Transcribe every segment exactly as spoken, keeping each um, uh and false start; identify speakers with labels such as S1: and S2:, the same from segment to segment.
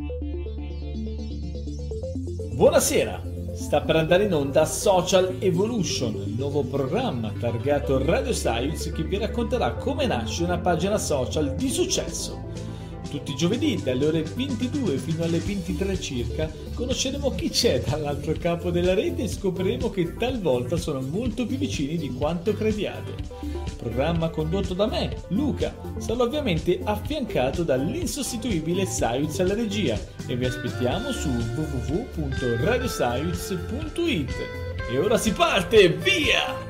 S1: Buonasera, sta per andare in onda Social Evolution, il nuovo programma targato Radio Science che vi racconterà come nasce una pagina social di successo. Tutti i giovedì dalle ore ventidue fino alle ventitré circa conosceremo chi c'è dall'altro capo della rete e scopriremo che talvolta sono molto più vicini di quanto crediate. Programma condotto da me, Luca, sarà ovviamente affiancato dall'insostituibile Science alla regia e vi aspettiamo su w w w punto radio science punto i t. E ora si parte, via!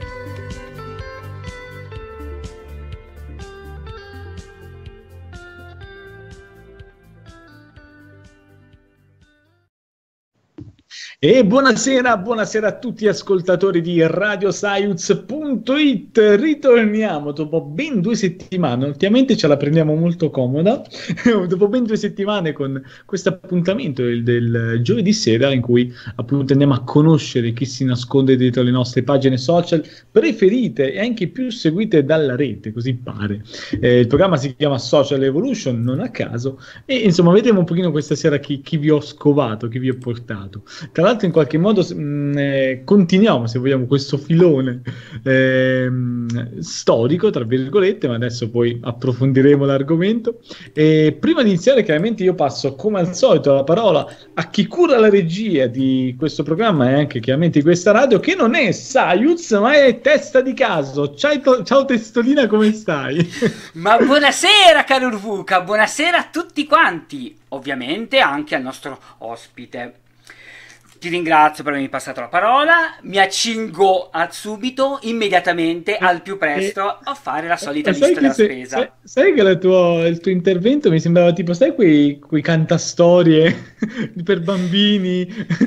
S1: E buonasera, buonasera a tutti gli ascoltatori di radio science punto i t. Ritorniamo dopo ben due settimane, ultimamente ce la prendiamo molto comoda, dopo ben due settimane con questo appuntamento del, del giovedì sera in cui appunto andiamo a conoscere chi si nasconde dietro le nostre pagine social preferite e anche più seguite dalla rete, così pare. Eh, il programma si chiama Social Evolution, non a caso, e insomma vedremo un pochino questa sera chi, chi vi ho scovato, chi vi ho portato. Tra l'altro in qualche modo mh, eh, continuiamo, se vogliamo, questo filone eh, storico, tra virgolette, ma adesso poi approfondiremo l'argomento. E prima di iniziare, chiaramente, io passo, come al solito, la parola a chi cura la regia di questo programma e anche, chiaramente, di questa radio, che non è Sayuz, ma è Testa di Caso. Ciao, ciao Testolina, come stai?
S2: Ma buonasera, caro Urvuca, buonasera a tutti quanti, ovviamente anche al nostro ospite. Ti ringrazio per avermi passato la parola, mi accingo a subito, immediatamente, al più presto, a fare la solita
S1: sai
S2: lista della
S1: se,
S2: spesa.
S1: Sai, sai che il tuo, il tuo intervento mi sembrava tipo, sai quei, quei cantastorie per bambini?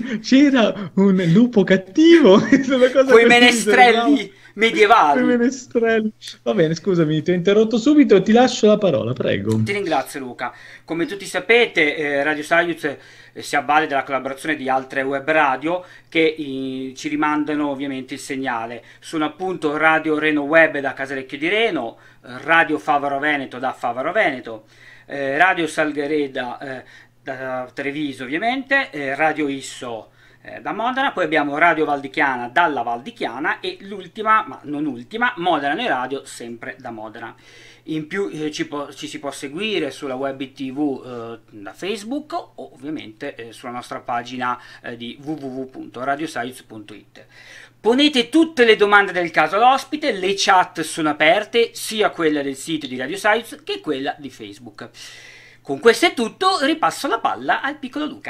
S1: C'era un lupo cattivo,
S2: quei menestrelli medievali.
S1: Quei menestrelli. Va bene, scusami, ti ho interrotto subito, ti lascio la parola, prego.
S2: Ti ringrazio, Luca. Come tutti sapete, eh, Radio Science eh, si avvale della collaborazione di altre web radio che eh, ci rimandano ovviamente il segnale. Sono appunto Radio Reno Web da Casalecchio di Reno, eh, Radio Favaro Veneto da Favaro Veneto, eh, Radio Salghereda eh, da Treviso ovviamente, eh, Radio Isso eh, da Modena, poi abbiamo Radio Valdichiana dalla Valdichiana e l'ultima, ma non ultima, Modena Noi Radio sempre da Modena. In più eh, ci, po- ci si può seguire sulla web tv eh, da Facebook o ovviamente eh, sulla nostra pagina eh, di w w w punto radio science punto i t. Ponete tutte le domande del caso all'ospite, le chat sono aperte, sia quella del sito di Radio Science che quella di Facebook. Con questo è tutto, ripasso la palla al piccolo Luca.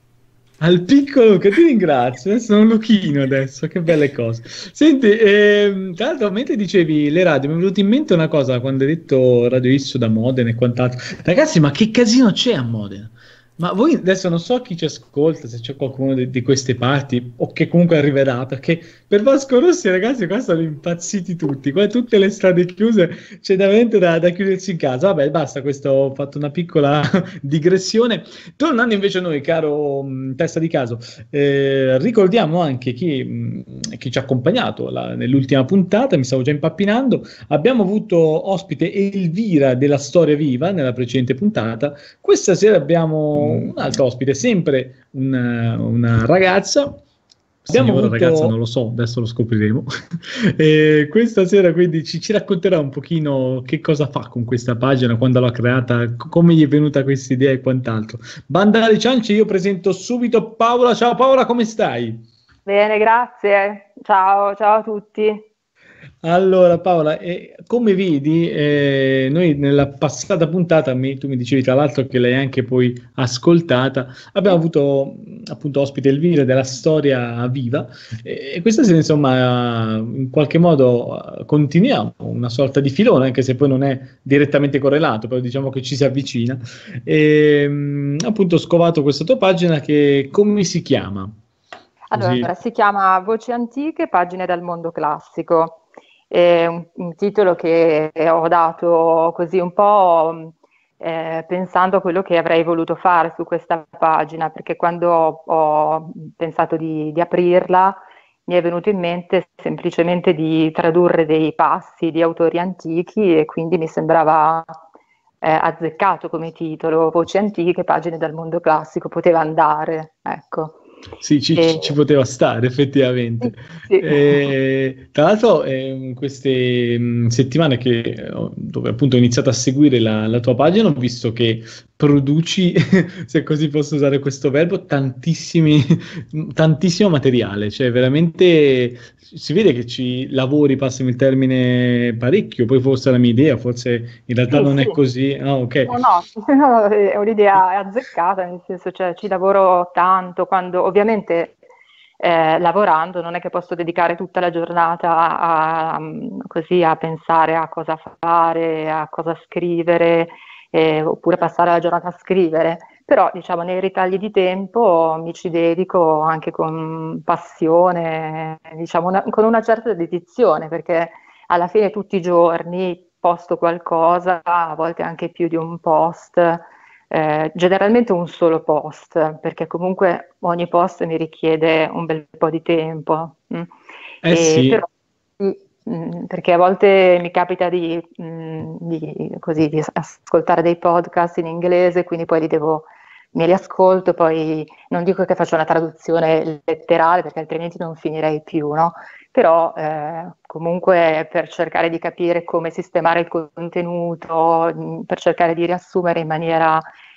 S1: Al piccolo che ti ringrazio, sono un Luchino adesso, che belle cose. Senti, ehm, tra l'altro mentre dicevi le radio, mi è venuta in mente una cosa quando hai detto Radio Isso da Modena e quant'altro. Ragazzi, ma che casino c'è a Modena? Ma voi adesso non so chi ci ascolta, se c'è qualcuno di, di queste parti o che comunque arriverà, perché per Vasco Rossi, ragazzi, qua sono impazziti tutti, qua tutte le strade chiuse, c'è veramente da, da chiudersi in casa. Vabbè, basta, questo, ho fatto una piccola digressione. Tornando invece a noi, caro mh, Testa di Caso, eh, ricordiamo anche chi, mh, chi ci ha accompagnato la, nell'ultima puntata, mi stavo già impappinando, abbiamo avuto ospite Elvira della Storia Viva nella precedente puntata. Questa sera abbiamo un altro ospite, sempre una, una ragazza. Abbiamo avuto... ragazza non lo so, adesso lo scopriremo. E questa sera quindi ci, ci racconterà un pochino che cosa fa con questa pagina, quando l'ha creata, come gli è venuta questa idea e quant'altro. Banda alle ciance, io presento subito Paola. Ciao Paola, come stai?
S3: Bene, grazie. Ciao, ciao a tutti.
S1: Allora Paola, eh, come vedi, eh, noi nella passata puntata, mi, tu mi dicevi tra l'altro che l'hai anche poi ascoltata, abbiamo avuto appunto ospite Elvira della Storia Viva e, e questa sera insomma in qualche modo uh, continuiamo una sorta di filone, anche se poi non è direttamente correlato, però diciamo che ci si avvicina. E, um, appunto ho scovato questa tua pagina che come si chiama?
S3: Allora,
S1: Così.
S3: si chiama Voci Antiche, pagine dal mondo classico. È un, un titolo che ho dato così un po' eh, pensando a quello che avrei voluto fare su questa pagina, perché quando ho, ho pensato di, di aprirla mi è venuto in mente semplicemente di tradurre dei passi di autori antichi e quindi mi sembrava eh, azzeccato come titolo, Voci antiche, pagine dal mondo classico, poteva andare, ecco.
S1: Sì, ci,
S3: E,
S1: ci- ci poteva stare effettivamente.
S3: sì, sì.
S1: Eh, tra l'altro, eh, in queste mh, settimane che, eh, ho- dove appunto ho iniziato a seguire la, la tua pagina, ho visto che produci, se così posso usare questo verbo, tantissimi, tantissimo materiale, cioè veramente si vede che ci lavori, passami il termine, parecchio, poi forse è la mia idea, forse in realtà
S3: Sì,
S1: non
S3: sì.
S1: è così. Ah, ok.
S3: No, no, no, è un'idea azzeccata, nel senso, cioè, ci lavoro tanto, quando ovviamente eh, lavorando non è che posso dedicare tutta la giornata a, a- così a pensare a cosa fare, a cosa scrivere, eh, oppure passare la giornata a scrivere, però diciamo nei ritagli di tempo mi ci dedico anche con passione, diciamo una- con una certa dedizione, perché alla fine tutti i giorni posto qualcosa, a volte anche più di un post, eh, generalmente un solo post, perché comunque ogni post mi richiede un bel po' di tempo. mm.
S1: Eh
S3: E
S1: sì.
S3: però, sì, mm, perché a volte mi capita di, mm, di- così, di ascoltare dei podcast in inglese, quindi poi li devo, me li ascolto, poi non dico che faccio una traduzione letterale, perché altrimenti non finirei più, no? Però eh, comunque per cercare di capire come sistemare il contenuto, mh, per cercare di riassumere in maniera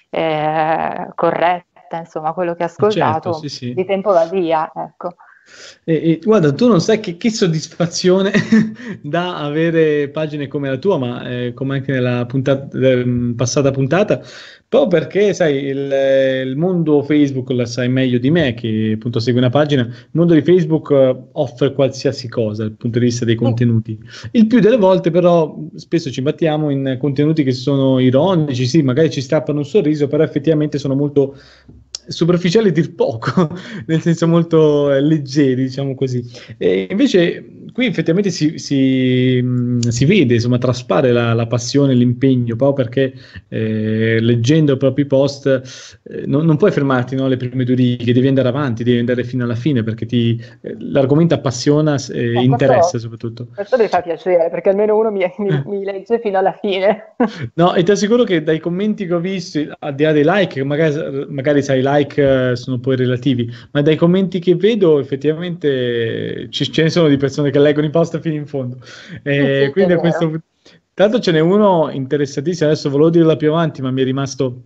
S3: eh, corretta, insomma, quello che ho
S1: Certo,
S3: ascoltato,
S1: sì, sì.
S3: di tempo va via, ecco.
S1: E, e guarda, tu non sai che, che soddisfazione da avere pagine come la tua, ma eh, come anche nella puntata, ehm, passata puntata, proprio perché, sai, il, il mondo Facebook la sai meglio di me, che appunto segue una pagina, il mondo di Facebook eh, offre qualsiasi cosa dal punto di vista dei
S3: Sì,
S1: contenuti. Il più delle volte, però, spesso ci battiamo in contenuti che sono ironici, sì, magari ci strappano un sorriso, però effettivamente sono molto superficiali a dir poco, nel senso molto eh, leggeri, diciamo così. E invece qui effettivamente si, si, mh, si vede, insomma, traspare la, la passione, l'impegno, proprio perché eh, leggendo i propri post eh, non, non puoi fermarti, no, alle prime due righe, devi andare avanti, devi andare fino alla fine perché ti, eh, l'argomento appassiona e
S3: no,
S1: interessa
S3: questo,
S1: soprattutto.
S3: questo mi fa piacere, perché almeno uno mi, mi-
S1: Eh.
S3: mi legge fino alla fine.
S1: No, e ti assicuro che dai commenti che ho visto, al di là dei like, che magari, magari sai, i like eh, sono poi relativi, ma dai commenti che vedo effettivamente ci- ce ne sono di persone che leggono i post fino in fondo.
S3: Sì, sì,
S1: Eh,
S3: è
S1: quindi a
S3: vero.
S1: questo... Tanto ce n'è uno interessantissimo, adesso volevo dirla più avanti, ma mi è rimasto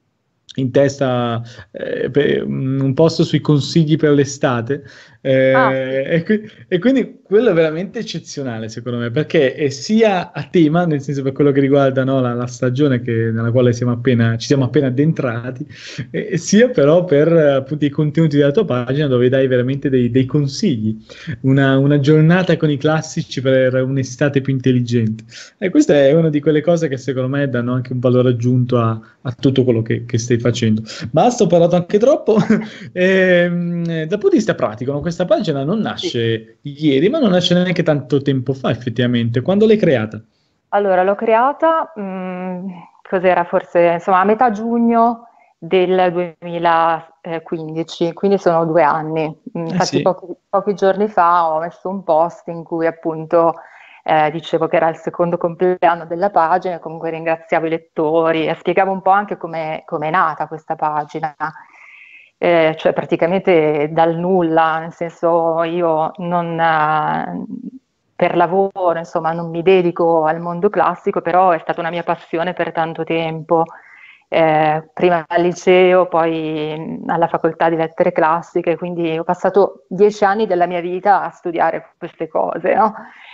S1: in testa eh, per- un posto sui consigli per l'estate.
S3: Ah, sì.
S1: Eh, e, qui- e quindi quello è veramente eccezionale secondo me perché è sia a tema, nel senso per quello che riguarda no, la, la stagione che- nella quale siamo appena, ci siamo appena addentrati, e, e sia però per eh, appunto i contenuti della tua pagina dove dai veramente dei, dei consigli, una, una giornata con i classici per un'estate più intelligente. E questa è una di quelle cose che secondo me danno anche un valore aggiunto a, a tutto quello che, che stai facendo. Basta, ho parlato anche troppo. Ehm, dal punto di vista pratico, no, questa pagina non
S3: Sì.
S1: nasce ieri, ma non nasce neanche tanto tempo fa, effettivamente. Quando l'hai creata?
S3: Allora, l'ho creata, mh, cos'era forse, insomma, a metà giugno del duemilaquindici, quindi sono due anni. Mm,
S1: Eh
S3: Infatti
S1: sì,
S3: pochi, pochi giorni fa ho messo un post in cui appunto eh, dicevo che era il secondo compleanno della pagina, e comunque ringraziavo i lettori e spiegavo un po' anche come è nata questa pagina. Eh, cioè praticamente dal nulla, nel senso io non, eh, per lavoro, insomma, non mi dedico al mondo classico, però è stata una mia passione per tanto tempo. Eh, prima al liceo, poi mh, alla facoltà di lettere classiche, quindi ho passato dieci anni della mia vita a studiare queste cose, no?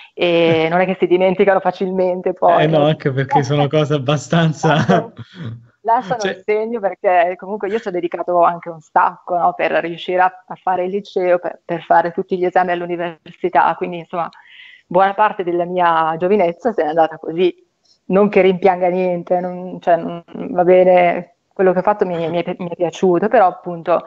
S3: E non è che si dimenticano facilmente
S1: eh
S3: poi,
S1: no,
S3: no?
S1: anche perché sono cose abbastanza...
S3: Lasciano, lasciano il
S1: Cioè,
S3: segno perché comunque io ci ho dedicato anche un sacco, no, per riuscire a, a fare il liceo, per, per fare tutti gli esami all'università, quindi insomma buona parte della mia giovinezza se n'è andata così. Non che rimpianga niente, non- cioè, non- va bene, quello che ho fatto mi, mi è, mi è piaciuto, però appunto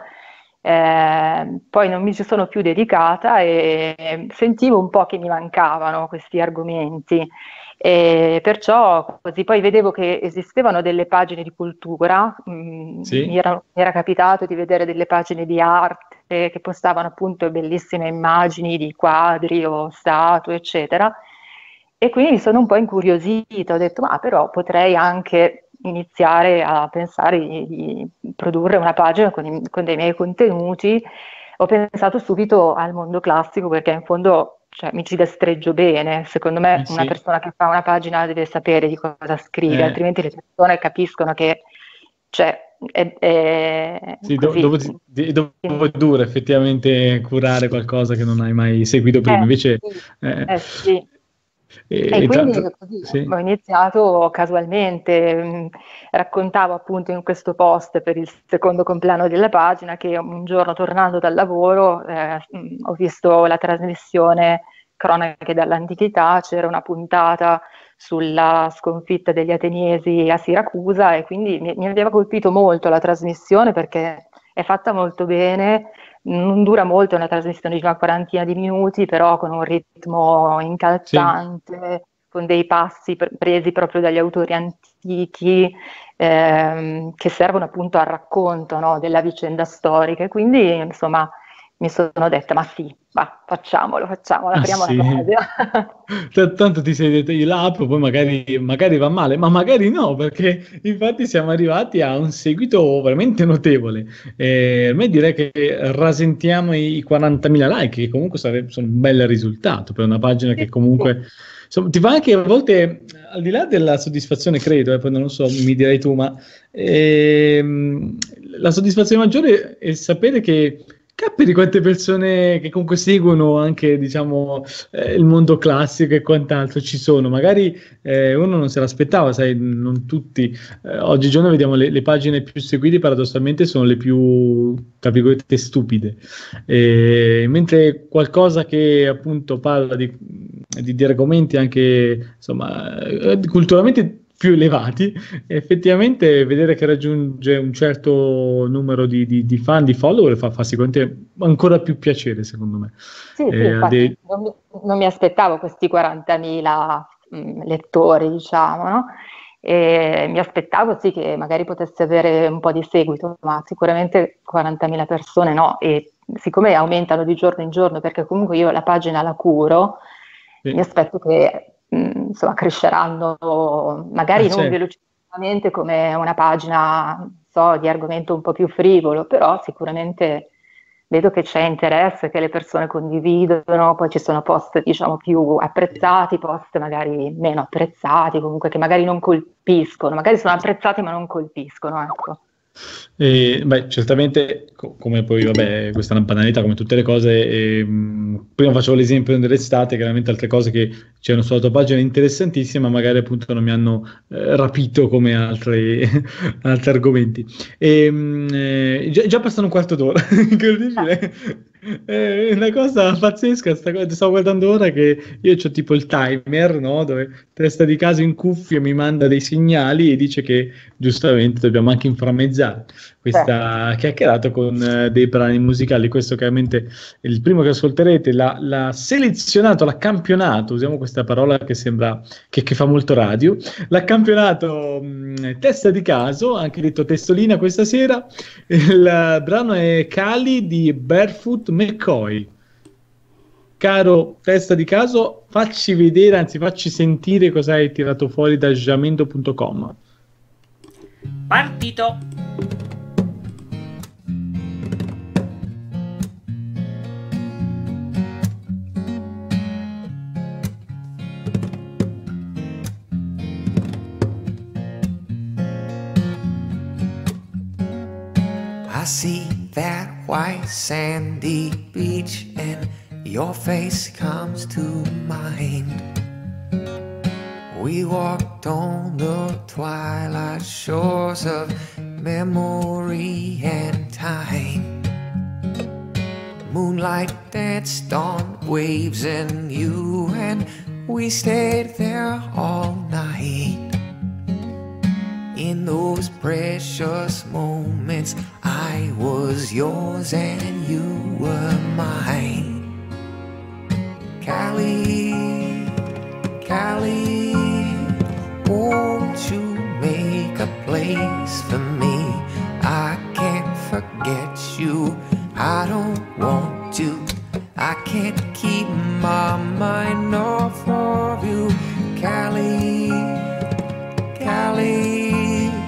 S3: eh, poi non mi ci sono più dedicata e sentivo un po' che mi mancavano questi argomenti. E perciò così poi vedevo che esistevano delle pagine di cultura, mh, mi
S1: sì.
S3: era, mi era capitato di vedere delle pagine di arte che postavano appunto bellissime immagini di quadri o statue, eccetera. E quindi mi sono un po' incuriosita, ho detto, ma però potrei anche iniziare a pensare di, di produrre una pagina con, i- con dei miei contenuti, ho pensato subito al mondo classico perché in fondo, cioè, mi ci destreggio bene. Secondo me
S1: Eh
S3: una
S1: sì,
S3: persona che fa una pagina deve sapere di cosa scrive,
S1: eh,
S3: altrimenti le persone capiscono che, cioè, è, è
S1: sì, do-
S3: così.
S1: dopo, ti- di- dopo è
S3: Quindi,
S1: duro effettivamente curare qualcosa che non hai mai seguito prima,
S3: eh,
S1: invece
S3: sì,
S1: eh,
S3: eh, sì. E
S1: e tra-
S3: quindi
S1: tra-
S3: così
S1: sì,
S3: ho iniziato casualmente, mh, raccontavo appunto in questo post per il secondo compleanno della pagina che un giorno tornando dal lavoro eh, mh, ho visto la trasmissione Cronache dall'Antichità, c'era una puntata sulla sconfitta degli ateniesi a Siracusa e quindi mi, mi aveva colpito molto la trasmissione perché è fatta molto bene, non dura molto, è una trasmissione di una quarantina di minuti, però con un ritmo
S1: sì.
S3: incalzante, con dei passi pre- presi proprio dagli autori antichi, ehm, che servono appunto al racconto, no, della vicenda storica. E quindi, insomma, mi sono detta, ma sì, va, facciamolo, facciamolo,
S1: Ah
S3: apriamo la
S1: sì,
S3: pagina.
S1: T- tanto ti sei detto io la apro, poi magari, magari va male, ma magari no, perché infatti siamo arrivati a un seguito veramente notevole. E ormai direi che rasentiamo i quarantamila like, che comunque sarebbe, sono un bel risultato per una pagina
S3: Sì,
S1: che
S3: sì.
S1: comunque insomma, ti fa anche a volte, al di là della soddisfazione, credo, e poi non lo so, mi direi tu, ma ehm, la soddisfazione maggiore è sapere che capire quante persone che comunque seguono anche, diciamo, eh, il mondo classico e quant'altro ci sono. Magari eh, uno non se l'aspettava, sai, non tutti. Eh, oggigiorno vediamo le, le pagine più seguite, paradossalmente, sono le più, tra virgolette, stupide. E, mentre qualcosa che appunto parla di, di, di argomenti anche, insomma, eh, culturalmente più elevati, effettivamente vedere che raggiunge un certo numero di, di- di fan, di follower, fa, fa sicuramente ancora più piacere, secondo me.
S3: Sì, sì,
S1: Eh, al
S3: infatti
S1: di-
S3: non mi, non mi aspettavo questi quarantamila mh, lettori, diciamo, no? E mi aspettavo sì che magari potesse avere un po' di seguito, ma sicuramente quarantamila persone no. E siccome aumentano di giorno in giorno, perché comunque io la pagina la curo, mi
S1: sì.
S3: aspetto che mh, insomma cresceranno,
S1: Ah,
S3: magari non
S1: certo.
S3: velocissimamente come una pagina, non so, di argomento un po' più frivolo, però sicuramente vedo che c'è interesse, che le persone condividono, poi ci sono post, diciamo, più apprezzati, post magari meno apprezzati, comunque che magari non colpiscono, magari sono apprezzati ma non colpiscono, ecco.
S1: E, beh, certamente, co- come poi, vabbè, questa è una banalità come tutte le cose. E, mh, prima facevo l'esempio dell'estate, chiaramente altre cose che c'erano sulla tua pagina interessantissime, ma magari appunto non mi hanno eh, rapito come altri, altri argomenti. E, mh, eh, già, già passano un quarto d'ora,
S3: Ah,
S1: incredibile. È una cosa pazzesca, sta cosa. Stavo guardando ora che io ho tipo il timer, no? Dove testa di caso in cuffia mi manda dei segnali e dice che giustamente dobbiamo anche inframmezzare
S3: certo.
S1: questa chiacchierata con eh, dei brani musicali. Questo chiaramente è il primo che ascolterete, l'ha, l'ha selezionato, l'ha campionato, usiamo questa parola che sembra che, che fa molto radio, l'ha campionato mh, testa di caso, anche detto testolina questa sera. Il brano è Cali di Barefoot McCoy. Caro testa di caso, facci vedere, anzi facci sentire cosa hai tirato fuori da jamendo punto com.
S2: Partito!
S4: I see that white sandy beach and your face comes to mind. We walked on the twilight shores of memory and time. Moonlight danced on waves and you and we stayed there all night. In those precious moments, I was yours and you were mine. Cali, Cali, won't you make a place for me? I can't forget you, I don't want to. I can't keep my mind off of you. Cali, Cali,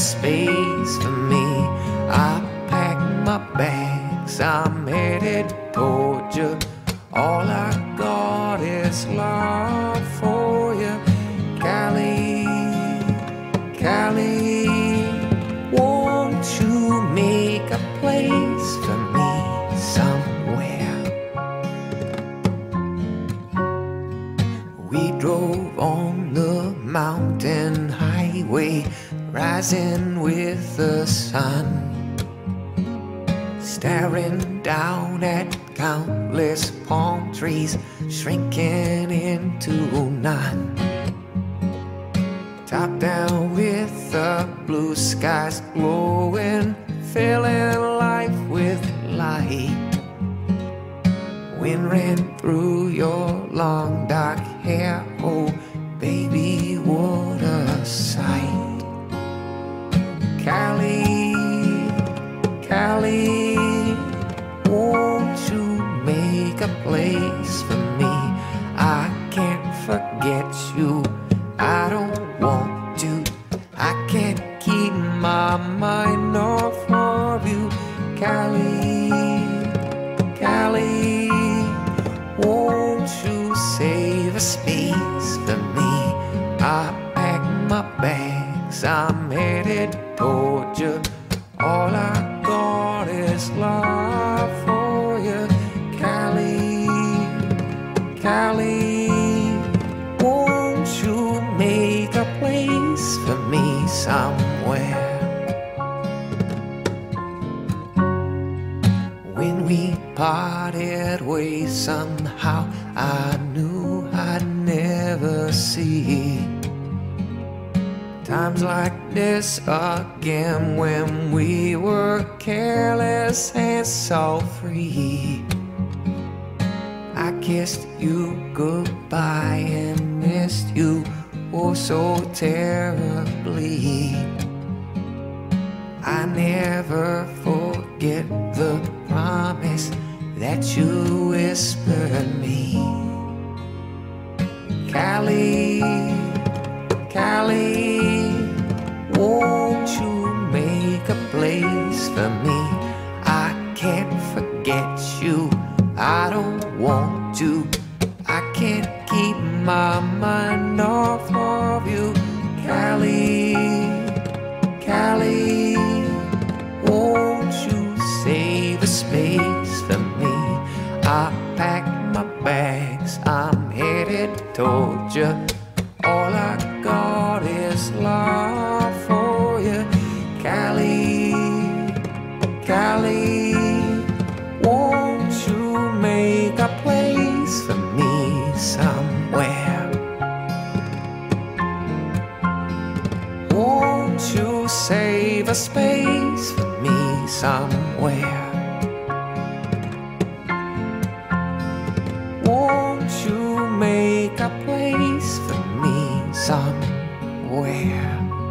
S4: space for me. I pack my bags, I'm headed toward you. All I got is love for you. Cali, Cali, won't you make a place for me somewhere? We drove on the mountain highway, rising with the sun, staring down at countless palm trees, shrinking into none. Top down with the blue skies glowing, filling life with light. Wind ran through your long dark hair, oh baby, what a sight. Cali, Cali, won't you make a place for me? I can't forget you, I don't want to. I can't keep my mind off of you. Cali, Cali, won't you save a space for me? I pack my bags, I'm headed toward you. All I got is love for you. Cali, Cali, won't you make a place for me somewhere? When we parted ways, somehow I knew I'd never see times like this again, when we were careless and so free. I kissed you goodbye and missed you oh so terribly. I never forget the promise that you whispered me. Cali, Cali, won't you make a place for me? I can't forget you, I don't want to. I can't keep my mind off of you. Cali, Cali, won't you save a space for me? I pack my bags, I'm headed toward you. All I got is love for you. Cali, Cali, won't you make a place for me somewhere? Won't you save a space for me somewhere? Won't you make a place for me somewhere?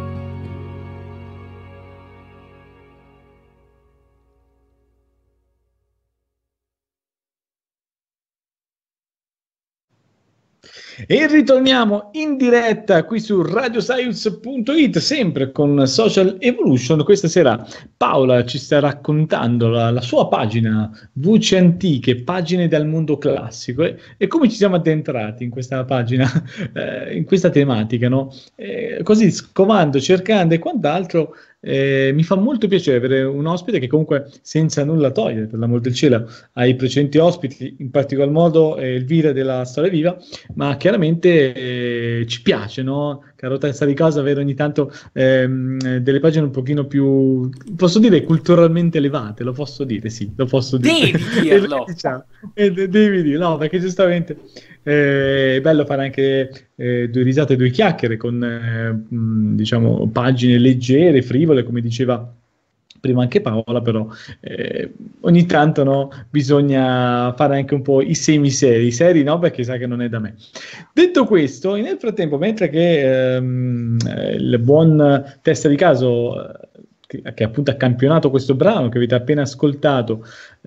S1: E ritorniamo in diretta qui su radio science punto it, sempre con Social Evolution. Questa sera Paola ci sta raccontando la, la sua pagina Voci Antiche, pagine dal mondo classico, e, e come ci siamo addentrati in questa pagina, eh, in questa tematica, no? Eh, così scovando, cercando e quant'altro. Eh, mi fa molto piacere avere un ospite che comunque, senza nulla togliere, per l'amor del cielo, ai precedenti ospiti, in particolar modo eh, Elvira della Storia Viva, ma chiaramente eh, ci piace, no? Caro Testa di Casa, avere ogni tanto ehm, delle pagine un pochino più, posso dire, culturalmente elevate, lo posso dire, sì, lo posso dire.
S2: Devi dirlo!
S1: diciamo, eh, devi dire, no, perché giustamente eh, è bello fare anche eh, due risate, due chiacchiere con eh, mh, diciamo pagine leggere, frivole, come diceva prima anche Paola, però eh, ogni tanto, no, bisogna fare anche un po' i semiseri, seri no, perché sa che non è da me. Detto questo, nel frattempo, mentre che ehm, il buon Testa di Caso che appunto ha campionato questo brano che avete appena ascoltato,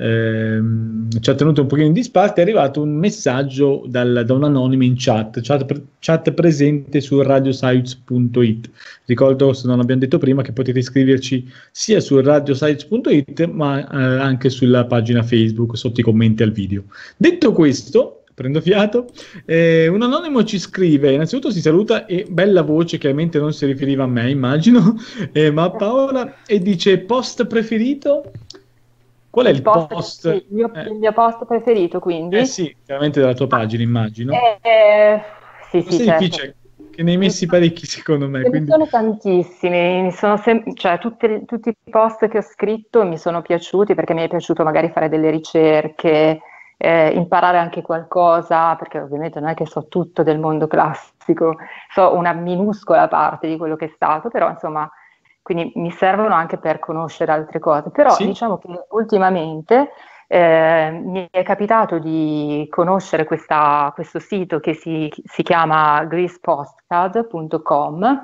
S1: ehm, ci ha tenuto un pochino in disparte, è arrivato un messaggio dal, da un anonimo in chat, chat, pre- chat presente su radioscience punto it. Ricordo, se non l'abbiamo detto prima, che potete iscriverci sia su radioscience punto it ma eh, anche sulla pagina Facebook sotto i commenti al video. Detto questo, prendo fiato, eh, un anonimo ci scrive, innanzitutto si saluta e bella voce, chiaramente non si riferiva a me, immagino, eh, ma a Paola, e dice post preferito? Qual è il,
S3: Il post,
S1: post?
S3: sì, il mio,
S1: Eh,
S3: il mio post preferito, quindi?
S1: eh sì, chiaramente della tua
S3: Ah,
S1: pagina, immagino.
S3: eh, sì, sì,
S1: Questo è
S3: certo.
S1: difficile, che ne hai messi parecchi secondo me,
S3: Ce ne
S1: quindi
S3: sono tantissimi, mi sono sem- cioè, tutti, tutti i post che ho scritto mi sono piaciuti perché mi è piaciuto magari fare delle ricerche, eh, imparare anche qualcosa, perché ovviamente non è che so tutto del mondo classico, so una minuscola parte di quello che è stato, però insomma, quindi mi servono anche per conoscere altre cose. Però
S1: sì,
S3: diciamo che ultimamente eh, mi è capitato di conoscere questa- questo sito che si, si chiama greece postcard punto com,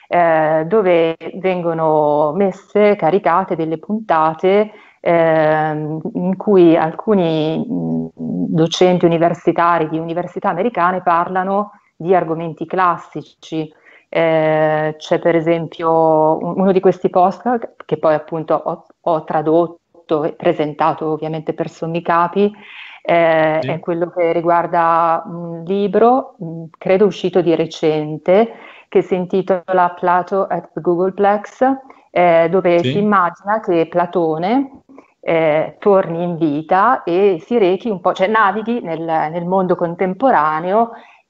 S3: eh, dove vengono messe, caricate delle puntate ehm, in cui alcuni mh, docenti universitari di università americane parlano di argomenti classici. Eh, c'è per esempio un- uno di questi post che poi appunto ho, ho tradotto e presentato ovviamente per sommi capi, eh, è
S1: sì,
S3: quello che riguarda un libro, mh, credo uscito di recente, che si intitola Plato at the Googleplex, eh, dove si
S1: sì,
S3: immagina che Platone eh, torni in vita e si rechi un po', cioè navighi nel, nel mondo contemporaneo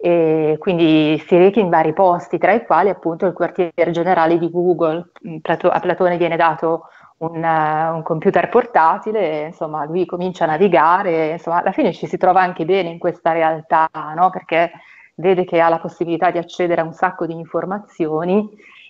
S3: e quindi si rechi in vari posti, tra i quali appunto il quartiere generale di Google. Mm, Plato- a Platone viene dato un, eh, un computer portatile, e, insomma, lui comincia a navigare, insomma, alla fine ci si trova anche bene in questa realtà, no? Perché vede che ha la possibilità di accedere a un sacco di informazioni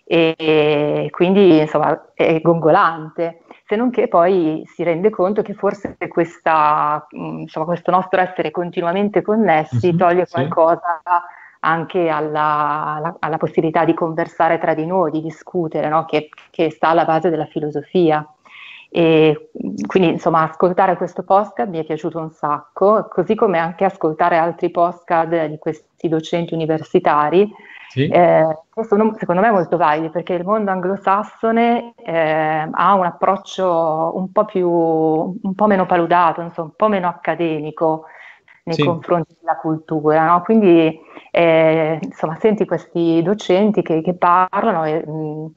S3: e quindi insomma è gongolante, se non che poi si rende conto che forse questa, mh, insomma, questo nostro essere continuamente connessi
S1: mhm,
S3: toglie
S1: sì,
S3: qualcosa anche alla, alla- alla possibilità di conversare tra di noi, di discutere, no? Che, che sta alla base della filosofia. E mh, quindi, insomma, ascoltare questo podcast mi è piaciuto un sacco, così come anche ascoltare altri podcast di questi docenti universitari,
S1: sì,
S3: eh, che sono secondo me molto validi perché il mondo anglosassone eh, ha un approccio un po' più, un po' meno paludato, insomma, un po' meno accademico nei
S1: sì,
S3: confronti della cultura, no? Quindi eh, insomma, senti questi docenti che, che parlano e, mh,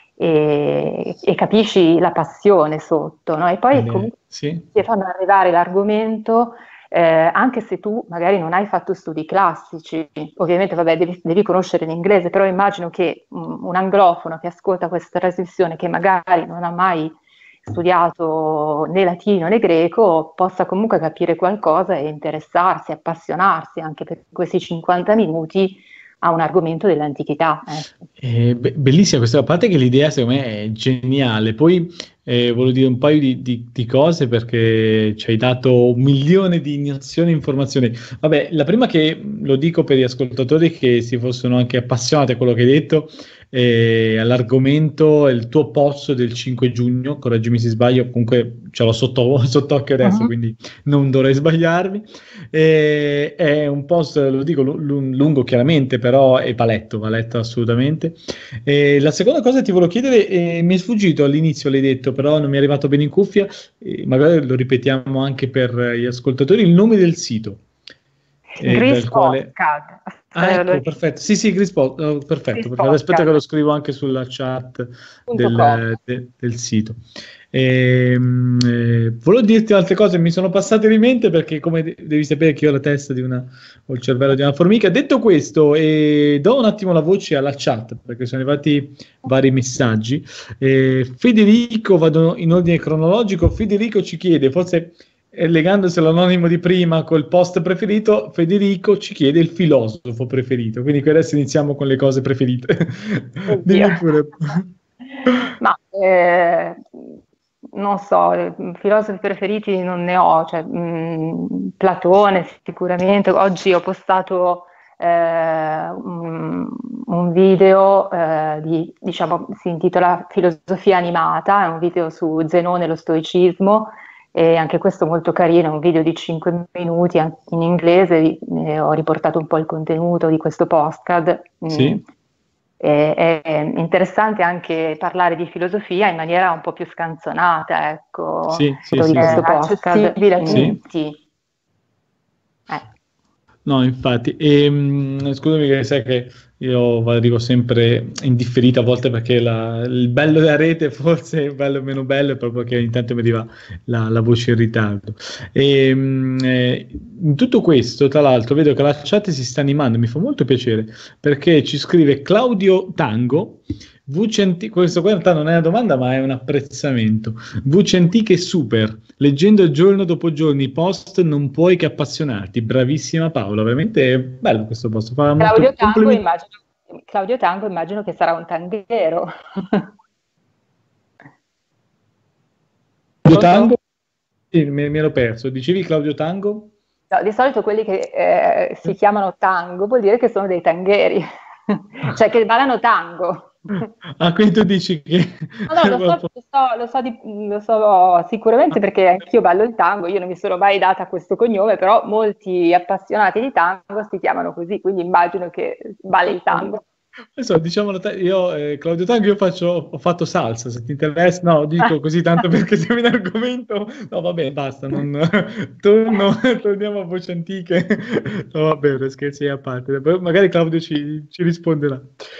S3: e- e capisci la passione sotto, no? E poi
S1: ed è-
S3: comunque
S1: sì,
S3: ti fanno arrivare l'argomento, eh, anche se tu magari non hai fatto studi classici. Ovviamente, vabbè, devi, devi conoscere l'inglese, però immagino che mm, un anglofono che ascolta questa trasmissione, che magari non ha mai studiato né latino né greco, possa comunque capire qualcosa e interessarsi, appassionarsi anche per questi cinquanta minuti a un argomento dell'antichità. Ecco.
S1: Eh, be- bellissima questa parte, che l'idea secondo me è geniale. Poi eh, volevo dire un paio di, di- di cose perché ci hai dato un milione di nozioni e informazioni. Vabbè, la prima, che lo dico per gli ascoltatori che si fossero anche appassionati a quello che hai detto, eh, all'argomento, il tuo post del cinque giugno, correggimi se sbaglio, comunque ce l'ho sotto, sott'occhio adesso,
S3: Mhm.
S1: quindi non dovrei sbagliarmi. Eh, è un post, lo dico, lu- lu- lungo chiaramente, però è paletto, va letto assolutamente. Eh, la seconda cosa che ti volevo chiedere, eh, mi è sfuggito all'inizio, l'hai detto, però non mi è arrivato bene in cuffia, eh, magari lo ripetiamo anche per gli ascoltatori, il nome del sito, eh,
S3: Greece
S1: dal quale...
S3: Podcast.
S1: Ah,
S3: Aspetta, lo
S1: ecco, perfetto. Sì, sì, Grispo, oh, perfetto,
S3: Greece
S1: perfetto. Aspetta che lo
S3: Podcast
S1: scrivo anche sulla chat
S3: punto com.
S1: del, de- del sito. Ehm, eh, volevo dirti altre cose, mi sono passate di mente perché, come de- devi sapere, che io ho la testa di una, ho il cervello di una formica. Detto questo, eh, do un attimo la voce alla chat perché sono arrivati vari messaggi. Eh, Federico, vado in ordine cronologico. Federico ci chiede, forse eh, legandosi all'anonimo di prima col post preferito, Federico ci chiede il filosofo preferito. Quindi adesso iniziamo con le cose preferite.
S3: Oddio.
S1: Dimmi pure.
S3: Ma eh, non so, eh, filosofi preferiti non ne ho, cioè, mh, Platone sicuramente. Oggi ho postato eh, un, un video, eh, di, diciamo, si intitola Filosofia animata, è un video su Zenone e lo stoicismo, e anche questo molto carino, è un video di cinque minuti an- in inglese, vi- eh, ho riportato un po' il contenuto di questo podcast. Mm,
S1: Sì,
S3: è, è interessante anche parlare di filosofia in maniera un po' più scanzonata, ecco,
S1: sì, sì,
S3: di
S1: sì,
S3: questo
S1: sì.
S3: podcast.
S5: accessibile a
S3: Mm,
S1: Sì.
S5: tutti.
S3: eh.
S1: No, infatti, e, mh, scusami che sai che io arrivo sempre indifferito a volte perché la- il bello della rete, forse il bello e meno bello, è proprio che ogni tanto mi arriva la, la voce in ritardo. E, mh, eh, in tutto questo, tra l'altro, vedo che la chat si sta animando, mi fa molto piacere, perché ci scrive Claudio Tango, voci anti- questo qua in realtà non è una domanda, ma è un apprezzamento. Voci antiche super, leggendo giorno dopo giorno i post non puoi che appassionarti. Bravissima Paola, veramente è bello questo post. Fa molto
S3: Claudio Tango
S1: complimenti.
S3: immagino, Claudio Tango immagino che sarà un tanghero.
S1: Claudio
S3: Pronto?
S1: Tango? Sì, me, me l'ho perso. Dicevi Claudio Tango?
S3: No, di solito quelli che eh, si chiamano tango vuol dire che sono dei tangheri, cioè che ballano tango.
S1: Ah, quindi tu dici che...
S3: No, no, lo so, lo so, lo so, di- lo so sicuramente perché anch'io ballo il tango, io non mi sono mai data questo cognome, però molti appassionati di tango si chiamano così, quindi immagino che balli il tango.
S1: Adesso, diciamolo te- io, eh, Claudio Tango, io faccio, ho fatto salsa, se ti interessa, no, dico così tanto perché siamo in argomento, no, va bene, basta, non, torno, torniamo a voci antiche, no, va bene, scherzi a parte, poi magari Claudio ci, ci risponderà.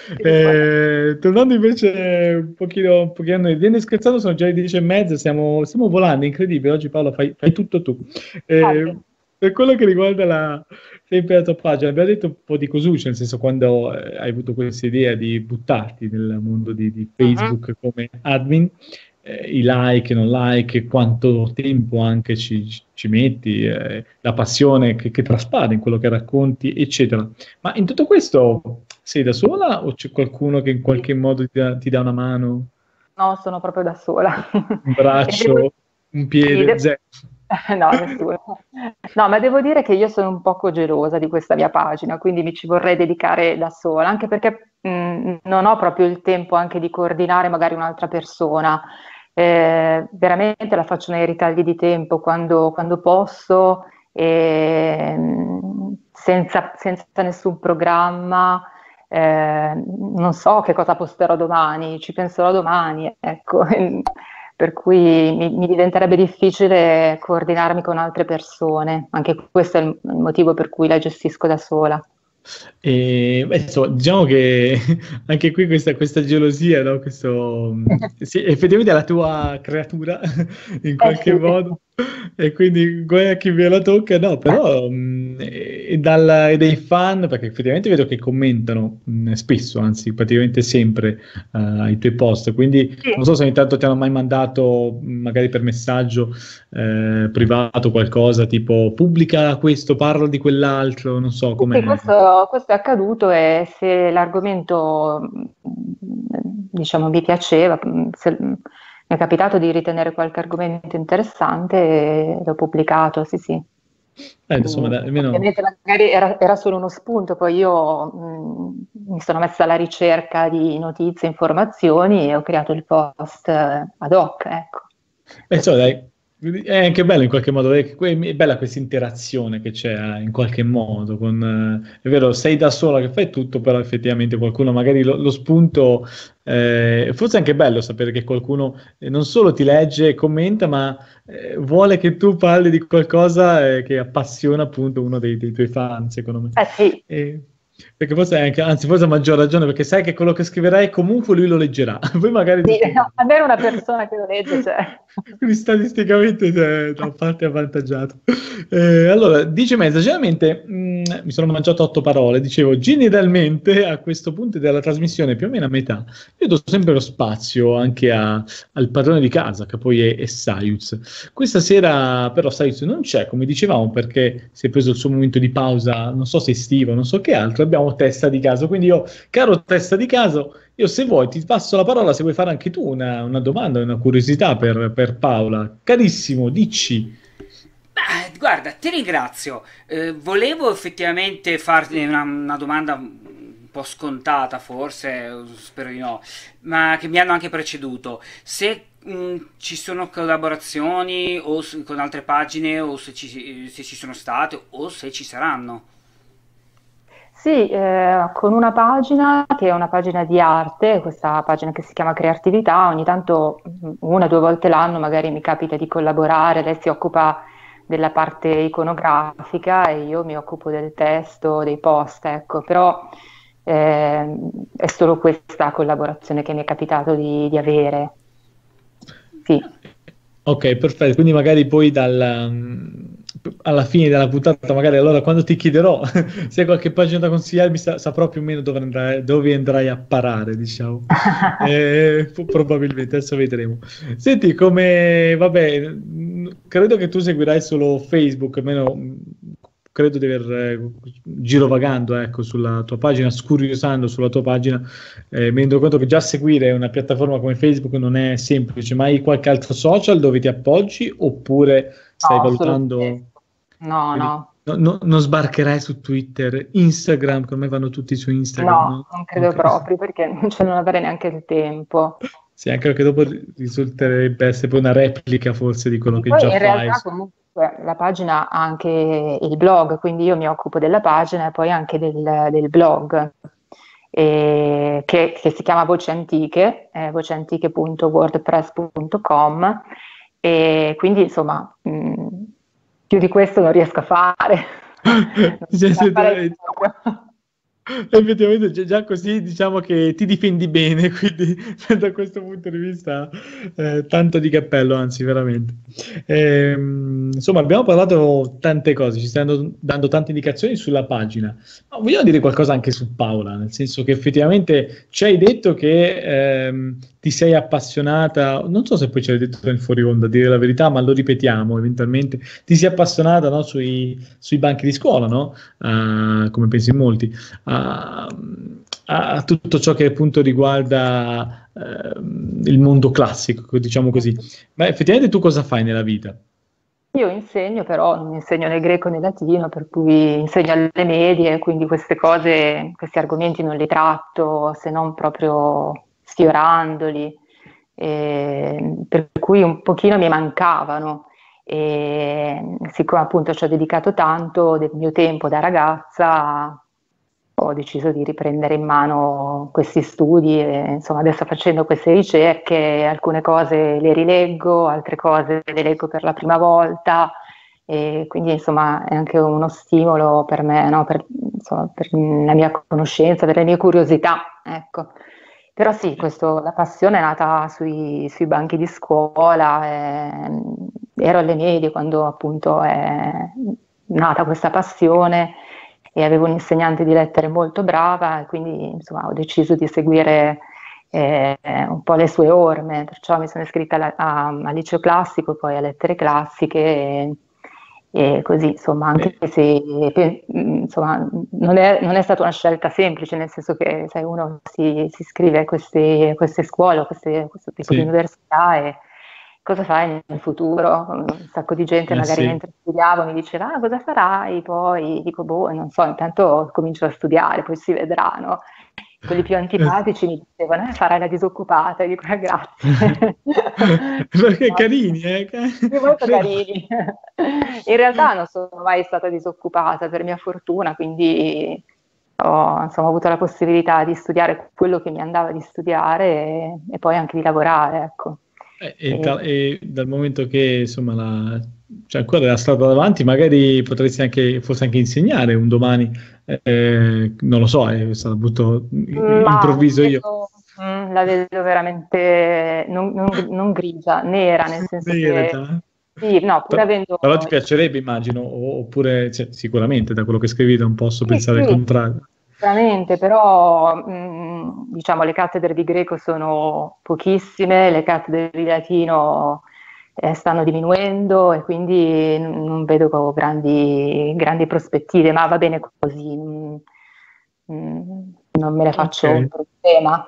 S1: Eh, tornando invece un pochino, un pochino a noi, viene scherzando, sono già le dieci e mezza, stiamo, stiamo volando, incredibile, oggi Paolo fai, fai tutto tu. Eh,
S3: Grazie.
S1: per quello che riguarda la, sempre la tua pagina, abbiamo detto un po' di Cosuccio, nel senso quando eh, hai avuto questa idea di buttarti nel mondo di, di Facebook come admin, eh, i like, non like, quanto tempo anche ci, ci metti, eh, la passione che, che traspare in quello che racconti, eccetera. Ma in tutto questo sei da sola o c'è qualcuno che in qualche modo ti dà, ti dà una mano,
S3: No, sono proprio da sola.
S1: un
S3: E devo-
S1: braccio, un
S3: sì,
S1: piede?
S3: de-
S1: Zero.
S3: No, nessuno. No, ma devo dire che io sono un poco gelosa di questa mia pagina, quindi mi ci vorrei dedicare da sola, anche perché mh, non ho proprio il tempo anche di coordinare magari un'altra persona. Eh, veramente la faccio nei ritagli di tempo quando, quando posso, e, mh, senza, senza nessun programma. Eh, non so che cosa posterò domani, ci penserò domani, ecco. Per cui mi, mi diventerebbe difficile coordinarmi con altre persone. Anche questo è il, il motivo per cui la gestisco da sola.
S1: E, beh, insomma, diciamo che anche qui questa, questa gelosia, no? Questo, sì, effettivamente è la tua creatura in qualche
S3: sì.
S1: modo, e quindi guai a chi ve la tocca, no, però mh, e, dal- e dei fan, perché effettivamente vedo che commentano mh, spesso, anzi praticamente sempre eh, i tuoi post, quindi
S3: Sì.
S1: non so se ogni tanto ti hanno mai mandato mh, magari per messaggio eh, privato qualcosa tipo pubblica questo, parla di quell'altro, non so
S3: Sì,
S1: come.
S3: questo, questo è accaduto, e se l'argomento, mh, diciamo, mi piaceva, mh, se- mi è capitato di ritenere qualche argomento interessante, e l'ho pubblicato, sì, sì.
S1: Eh, insomma,
S3: Mm,
S1: dai, almeno
S3: Ovviamente magari era, era solo uno spunto, poi io mh, mi sono messa alla ricerca di notizie, informazioni, e ho creato il post eh, ad hoc, ecco.
S1: eh, insomma, dai, è anche bello in qualche modo, è, è bella questa interazione che c'è eh, in qualche modo. Con, eh, è vero, sei da sola che fai tutto, però effettivamente qualcuno magari lo, lo spunto, eh, forse è anche bello sapere che qualcuno eh, non solo ti legge e commenta, ma eh, vuole che tu parli di qualcosa eh, che appassiona appunto uno dei, dei tuoi fan, secondo me.
S3: Eh sì,
S1: E- perché forse è anche, anzi, forse ha maggior ragione, perché sai che quello che scriverai comunque lui lo leggerà. Poi magari
S3: sì,
S1: dici,
S3: no, avere una persona che lo legge, cioè.
S1: quindi statisticamente eh, da parte avvantaggiato. Eh, allora, dice mezza, generalmente mh, mi sono mangiato otto parole, dicevo, generalmente a questo punto della trasmissione, più o meno a metà, io do sempre lo spazio anche a- al padrone di casa, che poi è, è Sayuz. Questa sera però Sayuz non c'è, come dicevamo, perché si è preso il suo momento di pausa, non so se estivo, non so che altro, abbiamo testa di caso, quindi io, caro testa di caso, io se vuoi ti passo la parola se vuoi fare anche tu una, una domanda, una curiosità per, per Paola. Carissimo, dici.
S2: Beh, guarda, ti ringrazio. Eh, volevo effettivamente farti una, una domanda po' scontata forse, spero di no, ma che mi hanno anche preceduto. Se mh, ci sono collaborazioni o s- con altre pagine o se ci, se ci sono state o se ci saranno.
S3: Sì, eh, con una pagina che è una pagina di arte, questa pagina che si chiama Creatività, ogni tanto mm, una o due volte l'anno magari mi capita di collaborare, lei si occupa della parte iconografica e io mi occupo del testo, dei post, ecco, però eh, è solo questa collaborazione che mi è capitato di, di avere. Sì.
S1: Ok, perfetto. Quindi magari poi dal, mm, alla fine della puntata, magari allora quando ti chiederò se hai qualche pagina da consigliarmi, sa- saprò più o meno dove andrai, dove andrai a parare, diciamo. Eh, po- probabilmente, adesso vedremo. Senti, come, vabbè, mm, credo che tu seguirai solo Facebook, almeno mm, credo di aver eh, girovagando, ecco, sulla tua pagina, scuriosando sulla tua pagina, eh, mi rendo conto che già seguire una piattaforma come Facebook non è semplice, ma hai qualche altro social dove ti appoggi oppure stai
S3: No, solo
S1: valutando,
S3: questo. No,
S1: quindi
S3: no,
S1: no- no- non sbarcherai su Twitter, Instagram, come vanno tutti su Instagram,
S3: no,
S1: no?
S3: non credo
S1: Ok.
S3: proprio perché non ce non avrei neanche il tempo.
S1: Sì, anche perché dopo risulterebbe essere poi una replica forse di quello
S3: E
S1: che
S3: poi
S1: già
S3: in
S1: fai.
S3: realtà comunque la pagina ha anche il blog, quindi io mi occupo della pagina e poi anche del, del blog, eh, che, che si chiama Voci Antiche, eh, voceantiche punto wordpress punto com, e quindi insomma mh, più di questo non riesco a fare, non
S1: Cioè,
S3: riesco a fare
S1: se-
S3: proprio.
S1: Effettivamente già, già così diciamo che ti difendi bene, quindi da questo punto di vista eh, tanto di cappello, anzi veramente. Ehm, insomma, abbiamo parlato tante cose, ci stai dando, dando tante indicazioni sulla pagina, ma vogliamo dire qualcosa anche su Paola, nel senso che effettivamente ci hai detto che ehm, ti sei appassionata, non so se poi ce l'hai detto nel fuori onda, a dire la verità, ma lo ripetiamo eventualmente, ti sei appassionata, no, sui, sui banchi di scuola, no? Ah, come pensi in molti a, a tutto ciò che appunto riguarda ehm, il mondo classico, diciamo così. Ma effettivamente tu cosa fai nella vita?
S3: Io insegno, però non insegno né greco né latino, per cui insegno alle medie, quindi queste cose, questi argomenti non li tratto se non proprio sfiorandoli, e per cui un pochino mi mancavano. E siccome appunto ci ho dedicato tanto del mio tempo da ragazza, ho deciso di riprendere in mano questi studi e insomma adesso facendo queste ricerche alcune cose le rileggo, altre cose le leggo per la prima volta e quindi insomma è anche uno stimolo per me, no? Per, insomma, per la mia conoscenza, per le mie curiosità, ecco. Però sì, questo, la passione è nata sui, sui banchi di scuola, eh, ero alle medie quando appunto è nata questa passione e avevo un'insegnante di lettere molto brava e quindi insomma ho deciso di seguire eh, un po' le sue orme, perciò mi sono iscritta alla- a- al liceo classico, poi a lettere classiche e, e così insomma anche
S1: Eh,
S3: se pe- insomma, non è, non è stata una scelta semplice, nel senso che sai, uno si, si iscrive a queste, a queste scuole, a queste- questo tipo di
S1: sì,
S3: università e cosa fai nel futuro? Un sacco di gente
S1: eh
S3: magari
S1: sì.
S3: mentre studiavo mi diceva ah, cosa farai? Poi dico boh, non so, intanto comincio a studiare, poi si vedrà, no? Quelli più
S1: Eh,
S3: antipatici mi dicevano eh, farai la disoccupata, e dico "Ah, grazie.
S1: Perché
S3: No,
S1: carini, eh?
S3: sì, molto
S1: Però-
S3: carini. In realtà non sono mai stata disoccupata per mia fortuna, quindi ho, insomma, ho avuto la possibilità di studiare quello che mi andava di studiare e, e poi anche di lavorare, ecco.
S1: E, e
S3: E-
S1: da- e dal momento che insomma la, c'è ancora la strada davanti, magari potresti anche forse anche insegnare un domani, eh, non lo so, eh, sarà butto
S3: Ma la
S1: improvviso io.
S3: vedo, mm, la vedo veramente non, non- non grigia, nera, nel senso
S1: Nera
S3: che
S1: già.
S3: sì, no, pur
S1: Però,
S3: avendo
S1: però ti piacerebbe, immagino, o- oppure cioè, sicuramente da quello che scrivi non posso
S3: sì,
S1: pensare il
S3: sì,
S1: contrario.
S3: sicuramente, però mh, diciamo le cattedre di greco sono pochissime, le cattedre di latino eh, stanno diminuendo e quindi n- non vedo grandi, grandi prospettive, ma va bene così, mh, mh, non me ne
S1: Ok.
S3: faccio un problema.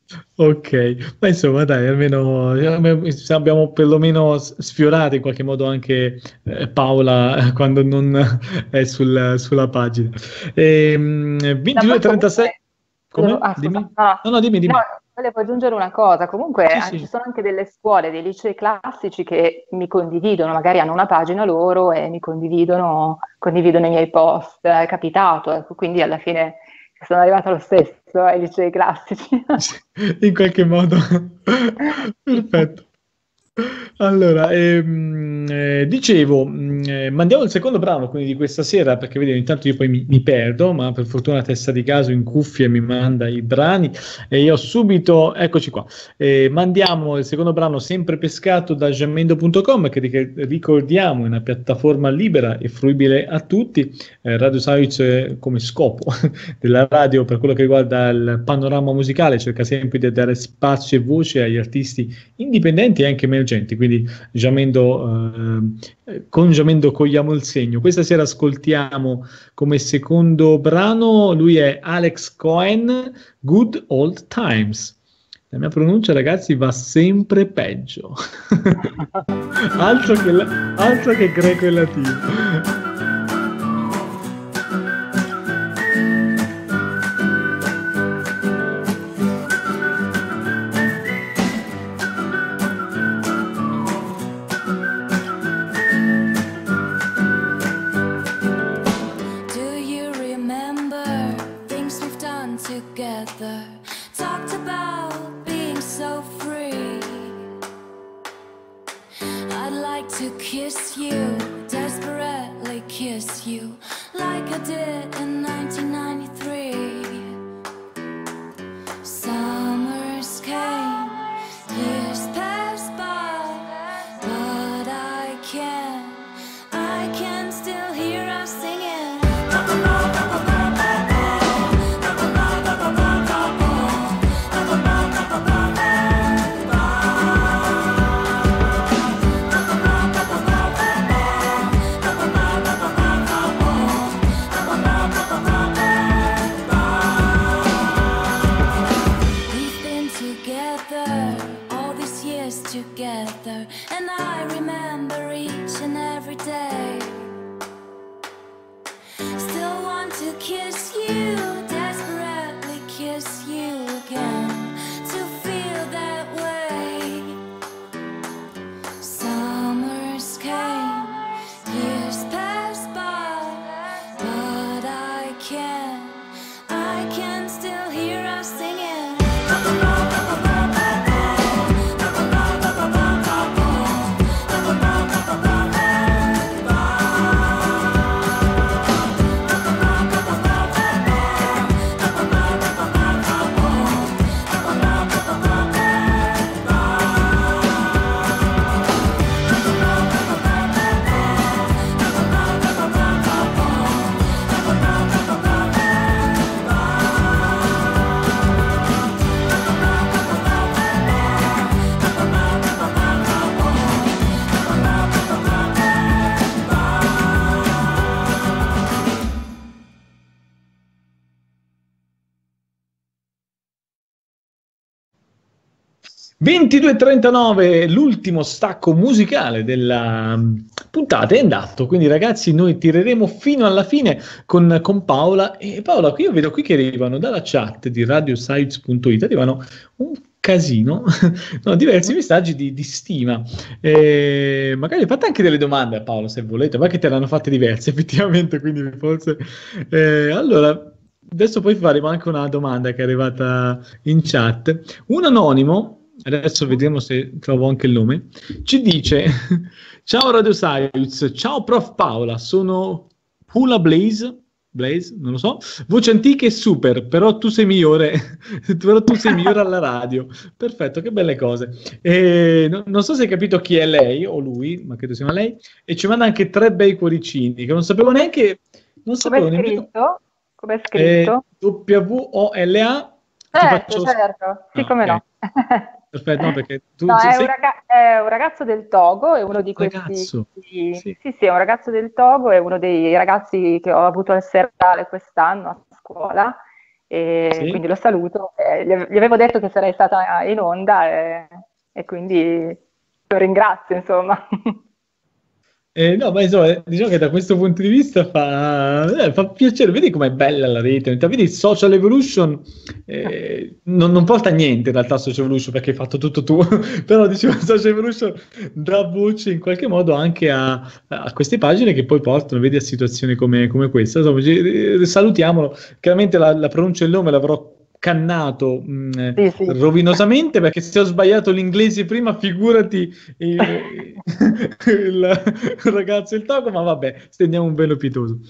S1: Ok, ma insomma dai, almeno eh, abbiamo perlomeno s- sfiorato in qualche modo anche eh, Paola eh, quando non è sul- sulla pagina. Ehm,
S3: Ma poi comunque
S1: ventidue e trentasei. Come?
S3: Volevo- ah, scusa,
S1: Dimmi.
S3: no, no.
S1: No, no, dimmi,
S3: No,
S1: dimmi.
S3: volevo aggiungere una cosa. Comunque
S1: Sì,
S3: eh, ci
S1: sì.
S3: sono anche delle scuole, dei licei classici che mi condividono, magari hanno una pagina loro e mi condividono, condividono i miei post. È capitato, ecco, quindi alla fine sono arrivata lo stesso ai licei classici.
S1: Sì, in qualche modo. Perfetto. Allora, ehm, eh, dicevo, mh, eh, mandiamo il secondo brano quindi di questa sera, perché vedi, ogni tanto io poi mi, mi perdo, ma per fortuna testa di caso in cuffia mi manda i brani e io subito, eccoci qua, eh, mandiamo il secondo brano sempre pescato da jamendo punto com, che ric- ricordiamo è una piattaforma libera e fruibile a tutti. Eh, Radio Soiz eh, come scopo della radio per quello che riguarda il panorama musicale cerca sempre di dare spazio e voce agli artisti indipendenti e anche emergenti, quindi Jamendo, eh, con Jamendo cogliamo il segno. Questa sera ascoltiamo come secondo brano, lui è Alex Cohen, Good Old Times. La mia pronuncia, ragazzi, va sempre peggio. altro, che la- altro che greco e latino.
S5: Do you remember things we've done together? Talked about being so free. I'd like to kiss you, desperately kiss you, like I did in nineteen ninety-three. Summers came, years passed by, but I can, I can still hear us singing. We've been together, all these years together, and I remember each and every day. Still want to kiss you, desperately kiss you again, to feel that way. Summers came, years passed by, but I can, I can still hear us singing.
S1: ventidue e trentanove, l'ultimo stacco musicale della mm, puntata è andato, quindi ragazzi noi tireremo fino alla fine con, con Paola. E Paola, qui io vedo qui che arrivano dalla chat di radiosites punto it, arrivano un casino, no, diversi messaggi di, di stima. Eh, magari fate anche delle domande a Paola se volete, ma che te l'hanno fatte diverse effettivamente, quindi forse... eh, allora, adesso poi faremo anche una domanda che è arrivata in chat. Un anonimo, adesso vediamo se trovo anche il nome, ci dice: ciao Radio Science, ciao prof Paola, sono Hula Blaze, Blaze, non lo so, voce antica e super, però tu sei migliore, però tu sei migliore alla radio. Perfetto, che belle cose. E no- non so se hai capito chi è lei o lui, ma credo sia una lei, e ci manda anche tre bei cuoricini, che non sapevo neanche, non
S3: Come
S1: sapevo
S3: è
S1: nemmeno.
S3: scritto? Come è
S1: Eh,
S3: scritto?
S1: W O L A, ti
S3: Certo,
S1: faccio...
S3: certo, sì,
S1: Ah,
S3: come
S1: ok.
S3: no.
S1: Perfetto, no, perché tu
S3: No, è un,
S1: sei
S3: raga- è un ragazzo del Togo, è uno di questi...
S1: ragazzo.
S3: Sì,
S1: Sì.
S3: sì, è un ragazzo del Togo, è uno dei ragazzi che ho avuto al serale quest'anno a scuola, e
S1: Sì.
S3: quindi lo saluto. Eh, gli, gli avevo detto che sarei stata in onda e, e quindi lo ringrazio, insomma.
S1: Eh, no, ma insomma, diciamo che da questo punto di vista fa, eh, fa piacere, vedi com'è bella la rete, vedi Social Evolution, eh, non, non porta a niente in realtà Social Evolution perché hai fatto tutto tu, però dicevo Social Evolution dà voce in qualche modo anche a, a queste pagine che poi portano, vedi, a situazioni come, come questa. Insomma, ci- salutiamolo, chiaramente la, la pronuncia del nome l'avrò cannato mh,
S3: Sì, sì.
S1: rovinosamente perché se ho sbagliato l'inglese prima, figurati il, il ragazzo il toco, ma vabbè, stendiamo un velo pietoso.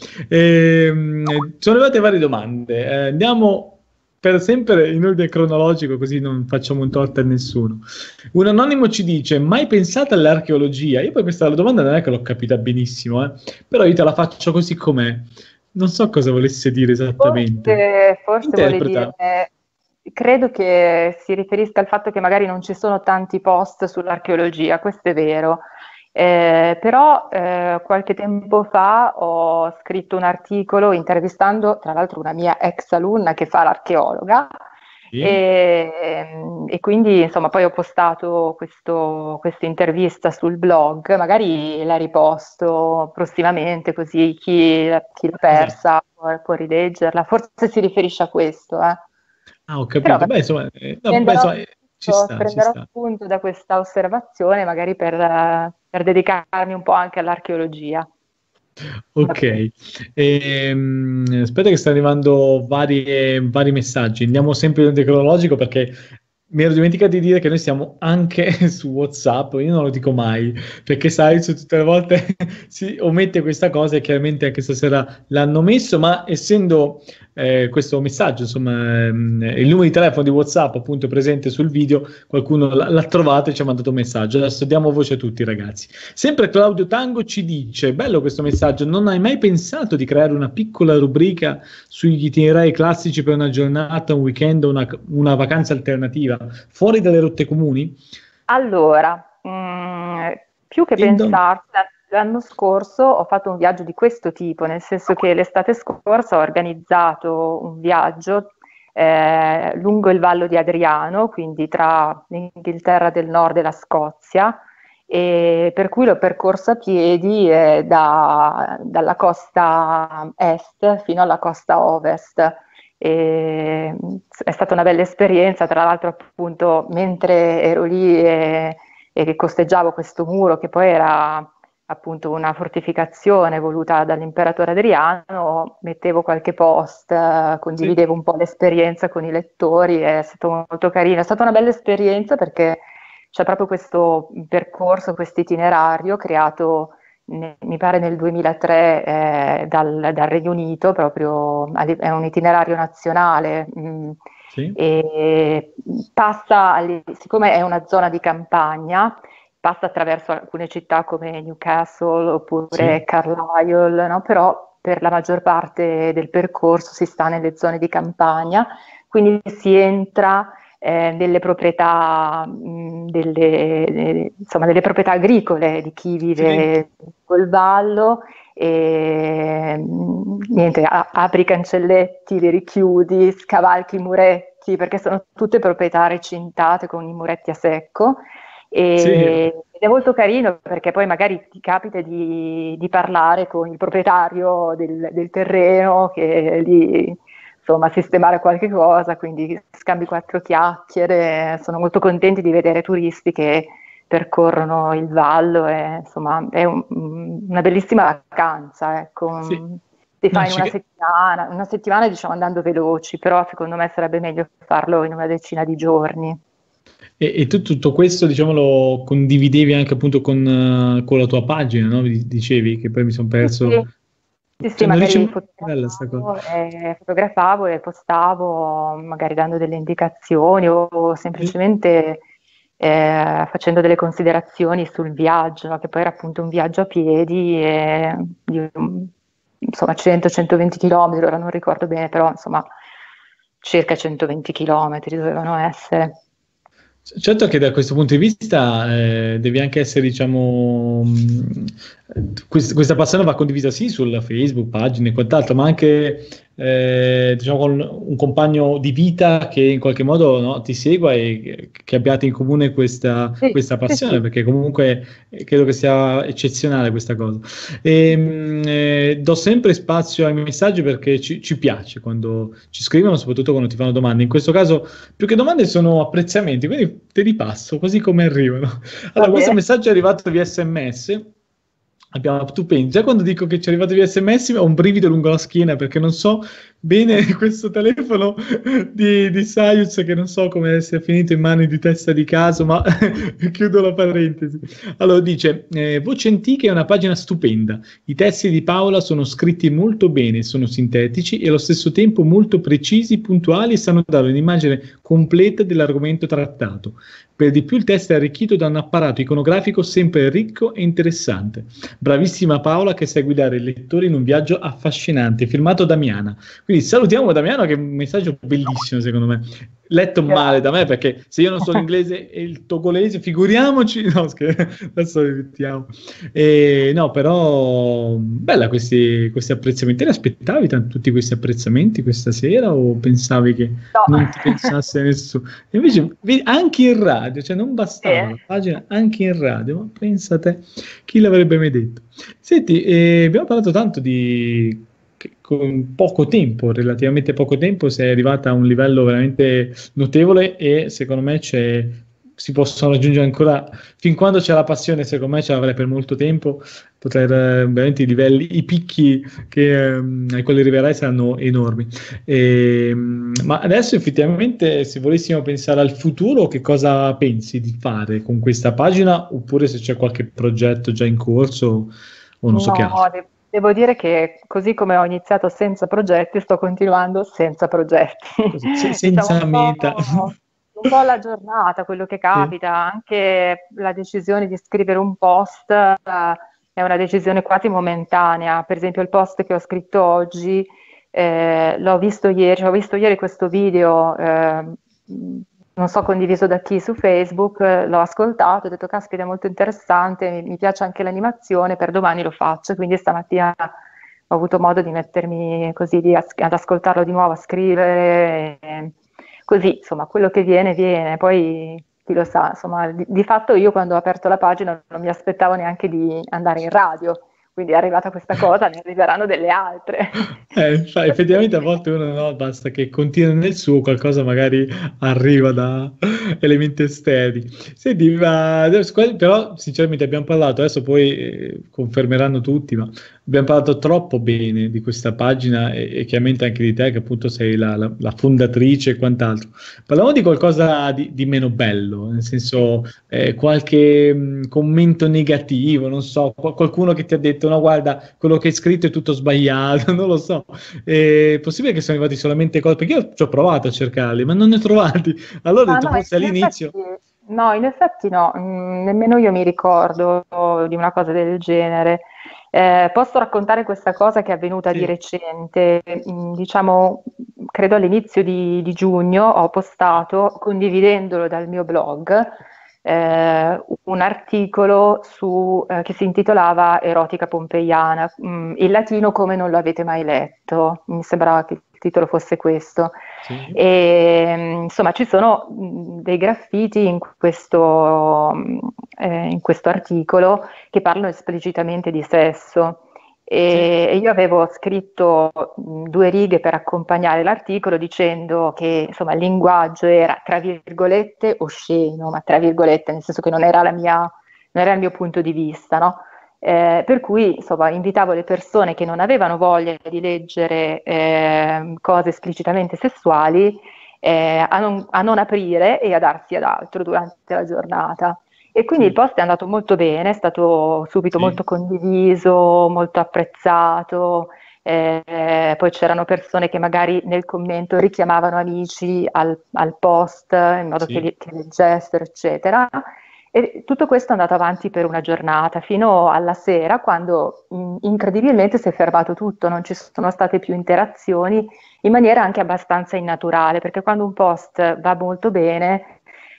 S1: Ehm, sono arrivate varie domande. Eh, andiamo per sempre in ordine cronologico, così non facciamo un torto a nessuno. Un anonimo ci dice: mai pensate all'archeologia? Io poi questa domanda non è che l'ho capita benissimo, eh, però io te la faccio così com'è. Non so cosa volesse dire esattamente.
S3: Forse, forse vuole dire,
S1: Interpreta.
S3: eh, credo che si riferisca al fatto che magari non ci sono tanti post sull'archeologia, questo è vero. Eh, però eh, qualche tempo fa ho scritto un articolo intervistando tra l'altro una mia ex alunna che fa l'archeologa
S1: Sì?
S3: e, e quindi insomma poi ho postato questo- questa intervista sul blog, magari la riposto prossimamente così chi, chi l'ha
S1: Esatto.
S3: persa può, può rileggerla, forse si riferisce a questo, eh.
S1: Ah, ho
S3: Però
S1: capito. Beh,
S3: magari
S1: insomma, eh, no, beh,
S3: prenderò
S1: insomma, eh, ci
S3: spunto,
S1: sta, ci
S3: prenderò
S1: sta.
S3: spunto da questa osservazione magari per, eh, per dedicarmi un po' anche all'archeologia. Va bene.
S1: Ok. Ehm, aspetta che stanno arrivando varie- vari messaggi. Andiamo sempre in ordine cronologico perché mi ero dimenticato di dire che noi siamo anche su WhatsApp. Io non lo dico mai perché sai, su tutte le volte si omette questa cosa e chiaramente anche stasera l'hanno messo, ma essendo eh, questo messaggio, insomma, ehm, il numero di telefono di WhatsApp appunto è presente sul video, qualcuno l- l'ha trovato e ci ha mandato un messaggio. Adesso diamo voce a tutti, ragazzi. Sempre Claudio Tango ci dice: bello questo messaggio, non hai mai pensato di creare una piccola rubrica sugli itinerari classici per una giornata, un weekend o una, una vacanza alternativa, fuori dalle rotte comuni?
S3: Allora, mm, più che
S1: E don-
S3: pensarci, l'anno scorso ho fatto un viaggio di questo tipo, nel senso che l'estate scorsa ho organizzato un viaggio eh, lungo il Vallo di Adriano, quindi tra l'Inghilterra del Nord e la Scozia, e per cui l'ho percorso a piedi eh, da- dalla costa est fino alla costa ovest. E, mm, è stata una bella esperienza, tra l'altro appunto mentre ero lì e, e che costeggiavo questo muro che poi era appunto una fortificazione voluta dall'imperatore Adriano, mettevo qualche post, eh,
S1: sì,
S3: condividevo un po' l'esperienza con i lettori, è stato molto carino, è stata una bella esperienza perché c'è proprio questo percorso, questo itinerario creato ne- mi pare nel duemilatré eh, dal, dal Regno Unito, proprio a li- è un itinerario nazionale, mh,
S1: sì,
S3: e passa, alle- siccome è una zona di campagna, passa attraverso alcune città come Newcastle
S1: sì,
S3: oppure Carlisle, no? Però per la maggior parte del percorso si sta nelle zone di campagna, quindi si entra eh, delle proprietà, mh, delle, eh, insomma, delle proprietà agricole di chi
S1: sì,
S3: vive col vallo e mh, niente, a- apri i cancelletti, li richiudi, scavalchi i muretti, perché sono tutte proprietà recintate con i muretti a secco.
S1: sì,
S3: E- ed è molto carino perché poi magari ti capita di, di parlare con il proprietario del, del terreno che è lì insomma a sistemare qualche cosa, quindi scambi quattro chiacchiere, sono molto contenti di vedere turisti che percorrono il vallo e insomma è un- una bellissima vacanza,
S1: sì.
S3: ecco. Si fa
S1: No,
S3: in
S1: ci,
S3: una settimana, una settimana diciamo andando veloci, però secondo me sarebbe meglio farlo in una decina di giorni.
S1: E, e tu tutto questo, diciamo, lo condividevi anche appunto con, eh, con la tua pagina, no? Mi dicevi che poi mi sono
S3: Sì,
S1: perso.
S3: sì, sì, sì,
S1: Cioè, non
S3: magari
S1: dice bella sta cosa.
S3: fotografavo e, fotografavo e postavo, magari dando delle indicazioni o
S1: Sì,
S3: semplicemente eh, facendo delle considerazioni sul viaggio, no? Che poi era appunto un viaggio a piedi e di un- insomma cento centoventi km, ora non ricordo bene, però insomma circa centoventi chilometri dovevano essere.
S1: certo che da questo punto di vista eh, devi anche essere, diciamo, mh, quest- questa passione va condivisa sì sulla Facebook, pagine e quant'altro, ma anche eh, diciamo con un compagno di vita che in qualche modo, no, ti segua e che abbiate in comune questa,
S3: Sì,
S1: questa
S3: sì,
S1: passione,
S3: sì.
S1: perché comunque eh, credo che sia eccezionale questa cosa. E, mh, eh, do sempre spazio ai messaggi perché ci, ci piace quando ci scrivono, soprattutto quando ti fanno domande. In questo caso, più che domande, sono apprezzamenti, quindi te li passo così come arrivano.
S3: Va
S1: Allora, questo
S3: bene.
S1: messaggio è arrivato via S M S. Abbiamo, tu pensi, già quando dico che ci è arrivato via S M S ho un brivido lungo la schiena perché non so bene questo telefono di, di Sayuz, che non so come sia finito in mani di testa di caso, ma chiudo la parentesi. Allora dice, eh, Voce Antica è una pagina stupenda, i testi di Paola sono scritti molto bene, sono sintetici e allo stesso tempo molto precisi, puntuali e sanno dare un'immagine completa dell'argomento trattato. Per di più il testo è arricchito da un apparato iconografico sempre ricco e interessante. Bravissima Paola che sa guidare il lettore in un viaggio affascinante, firmato Damiana. Quindi salutiamo Damiano, che è un messaggio bellissimo secondo me. Letto male da me, perché se io non so l'inglese e il togolese, figuriamoci, no, scher- adesso ripetiamo. E, no, però bella questi, questi apprezzamenti. Te li aspettavi tanto, tutti questi apprezzamenti questa sera o pensavi che
S3: No.
S1: non ti pensasse nessuno? E invece vedi, anche in radio, cioè non bastava
S3: Sì.
S1: la pagina, anche in radio, ma pensa te, chi l'avrebbe mai detto? Senti, eh, abbiamo parlato tanto di che con poco tempo, relativamente poco tempo, sei arrivata a un livello veramente notevole e secondo me c'è, si possono raggiungere ancora, fin quando c'è la passione, secondo me ce l'avrai per molto tempo, poter eh, veramente i livelli, i picchi che, ehm, ai quali arriverai saranno enormi. E, ma adesso effettivamente se volessimo pensare al futuro, che cosa pensi di fare con questa pagina oppure se c'è qualche progetto già in corso o non so che
S3: No,
S1: altro?
S3: de- devo dire che così come ho iniziato senza progetti, sto continuando senza progetti.
S1: Così, se-
S3: Diciamo
S1: senza
S3: un
S1: meta.
S3: po', un po' alla giornata, quello che
S1: Sì,
S3: capita, anche la decisione di scrivere un post, eh, è una decisione quasi momentanea. Per esempio, il post che ho scritto oggi, eh, l'ho visto ieri, ho visto ieri questo video, eh, non so, condiviso da chi su Facebook, eh, l'ho ascoltato, ho detto, caspita, è molto interessante, mi, mi piace anche l'animazione, per domani lo faccio, quindi stamattina ho avuto modo di mettermi così di as- ad ascoltarlo di nuovo, a scrivere, e così, insomma, quello che viene, viene, poi chi lo sa, insomma, di, di fatto io quando ho aperto la pagina non mi aspettavo neanche di andare in radio, quindi è arrivata questa cosa, ne arriveranno delle altre.
S1: Eh, fa- effettivamente a volte uno no, basta che continui nel suo, qualcosa magari arriva da elementi esterni. Senti, ma adesso qua- però sinceramente abbiamo parlato, adesso poi eh, confermeranno tutti, ma abbiamo parlato troppo bene di questa pagina e, e chiaramente anche di te che appunto sei la, la- la fondatrice e quant'altro. Parliamo di qualcosa di, di meno bello, nel senso eh, qualche mh, commento negativo, non so, qual- qualcuno che ti ha detto no, guarda, quello che hai scritto è tutto sbagliato, non lo so. È possibile che sono arrivati solamente cose, perché io ci ho provato a cercarli, ma non ne ho trovati. Allora ho
S3: Ma
S1: detto,
S3: no,
S1: forse
S3: in
S1: all'inizio.
S3: effetti no, in effetti no, mm, nemmeno io mi ricordo di una cosa del genere. Eh, posso raccontare questa cosa che è avvenuta di
S1: Sì,
S3: recente, mm, diciamo, credo all'inizio di, di giugno ho postato, condividendolo dal mio blog, eh, un articolo su, eh, che si intitolava Erotica pompeiana, mm, in latino come non lo avete mai letto, mi sembrava che il titolo fosse questo.
S1: sì,
S3: E, mh, insomma, ci sono mh, dei graffiti in questo, mh, eh, in questo articolo che parlano esplicitamente di sesso.
S1: sì,
S3: E, e io avevo scritto mh, due righe per accompagnare l'articolo dicendo che insomma, il linguaggio era tra virgolette osceno, ma tra virgolette, nel senso che non era la mia, non era il mio punto di vista, no? Eh, per cui insomma, invitavo le persone che non avevano voglia di leggere eh, cose esplicitamente sessuali eh, a, non, a non aprire e a darsi ad altro durante la giornata. E quindi il
S1: sì,
S3: post è andato molto bene, è stato subito
S1: sì,
S3: molto condiviso, molto apprezzato. Eh, poi c'erano persone che magari nel commento richiamavano amici al, al post in modo che,
S1: sì,
S3: li- che leggessero, eccetera. E tutto questo è andato avanti per una giornata, fino alla sera, quando mh, incredibilmente si è fermato tutto, non ci sono state più interazioni in maniera anche abbastanza innaturale, perché quando un post va molto bene,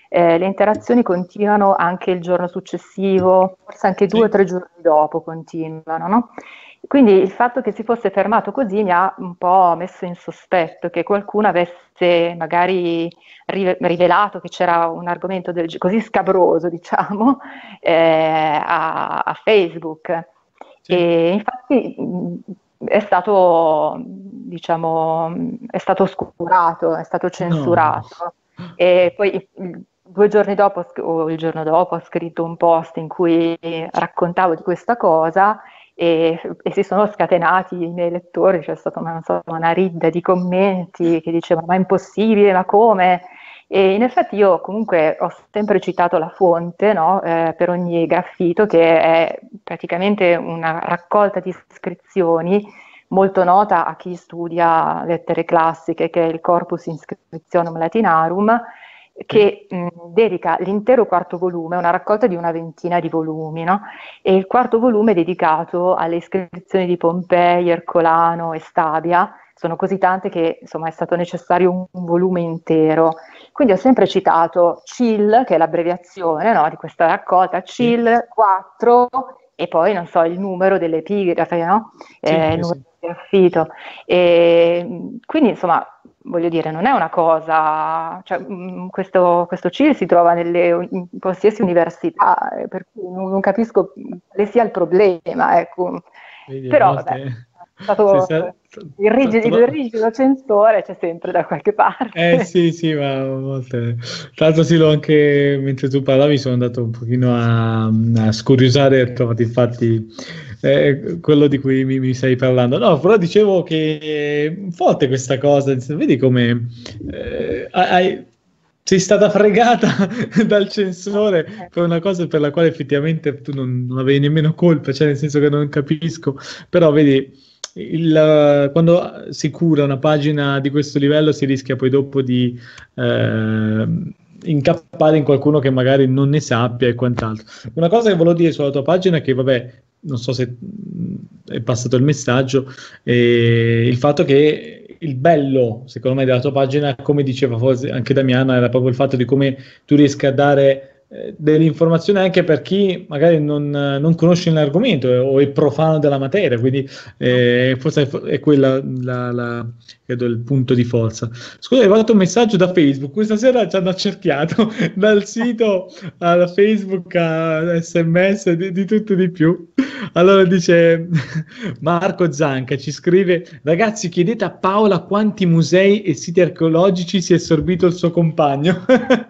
S3: eh, le interazioni continuano anche il giorno successivo, forse anche due o
S1: Sì.
S3: tre giorni dopo continuano, no? Quindi il fatto che si fosse fermato così mi ha un po' messo in sospetto che qualcuno avesse magari rive- rivelato che c'era un argomento del, ge- così scabroso, diciamo, eh, a, a Facebook.
S1: Sì.
S3: E infatti mh, è stato, diciamo, mh, è stato oscurato, è stato
S1: No.
S3: censurato. E poi il- due giorni dopo, sc- o il giorno dopo, ho scritto un post in cui raccontavo di questa cosa e, e si sono scatenati i miei lettori, c'è stata una, non so, una ridda di commenti che dicevano ma è impossibile, ma come? E in effetti io comunque ho sempre citato la fonte, no, eh, per ogni graffito, che è praticamente una raccolta di iscrizioni molto nota a chi studia lettere classiche, che è il Corpus Inscriptionum Latinarum,
S1: Sì.
S3: che mh, dedica l'intero quarto volume, una raccolta di una ventina di volumi, no? E il quarto volume è dedicato alle iscrizioni di Pompei, Ercolano e Stabia. Sono così tante che insomma è stato necessario un, un volume intero. Quindi ho sempre citato C I L, che è l'abbreviazione, no, di questa raccolta,
S1: Sì.
S3: C I L quattro e poi non so il numero dell'epigrafe, no?
S1: Sì,
S3: Eh, il
S1: sì,
S3: numero
S1: sì.
S3: del graffito. E, mh, quindi insomma voglio dire, non è una cosa, cioè, mh, questo, questo C I L si trova nelle in qualsiasi università, eh, per cui non, non capisco quale sia il problema, ecco.
S1: Vedi, a
S3: Però vabbè, è
S1: volte sei
S3: stato
S1: sta-
S3: il
S1: sta-
S3: rigido, il
S1: tro-
S3: rigido censore c'è sempre da qualche
S1: Eh
S3: parte.
S1: sì, sì, ma a volte... Tra l'altro sì, l'ho anche mentre tu parlavi sono andato un pochino a, a scuriosare e ho trovato infatti eh, quello di cui mi, mi stai parlando. No, però dicevo che è forte questa cosa, vedi come eh, hai- sei stata fregata dal censore per una cosa per la quale effettivamente tu non, non avevi nemmeno colpa, cioè nel senso che non capisco, però vedi il- quando si cura una pagina di questo livello si rischia poi dopo di eh, incappare in qualcuno che magari non ne sappia e quant'altro. Una cosa che volevo dire sulla tua pagina è che, vabbè, non so se mh, è passato il messaggio, eh, il fatto che il bello, secondo me, della tua pagina, come diceva forse anche Damiana, era proprio il fatto di come tu riesci a dare eh, delle informazioni anche per chi magari non, non conosce l'argomento eh, o è profano della materia, quindi eh, forse è, è quella la, la- credo il punto di forza. Scusa, hai fatto un messaggio da Facebook, questa sera ci hanno accerchiato dal sito al Facebook a S M S, di, di tutto e di più. Allora dice Marco Zanca, ci scrive: ragazzi, chiedete a Paola quanti musei e siti archeologici si è sorbito il suo compagno.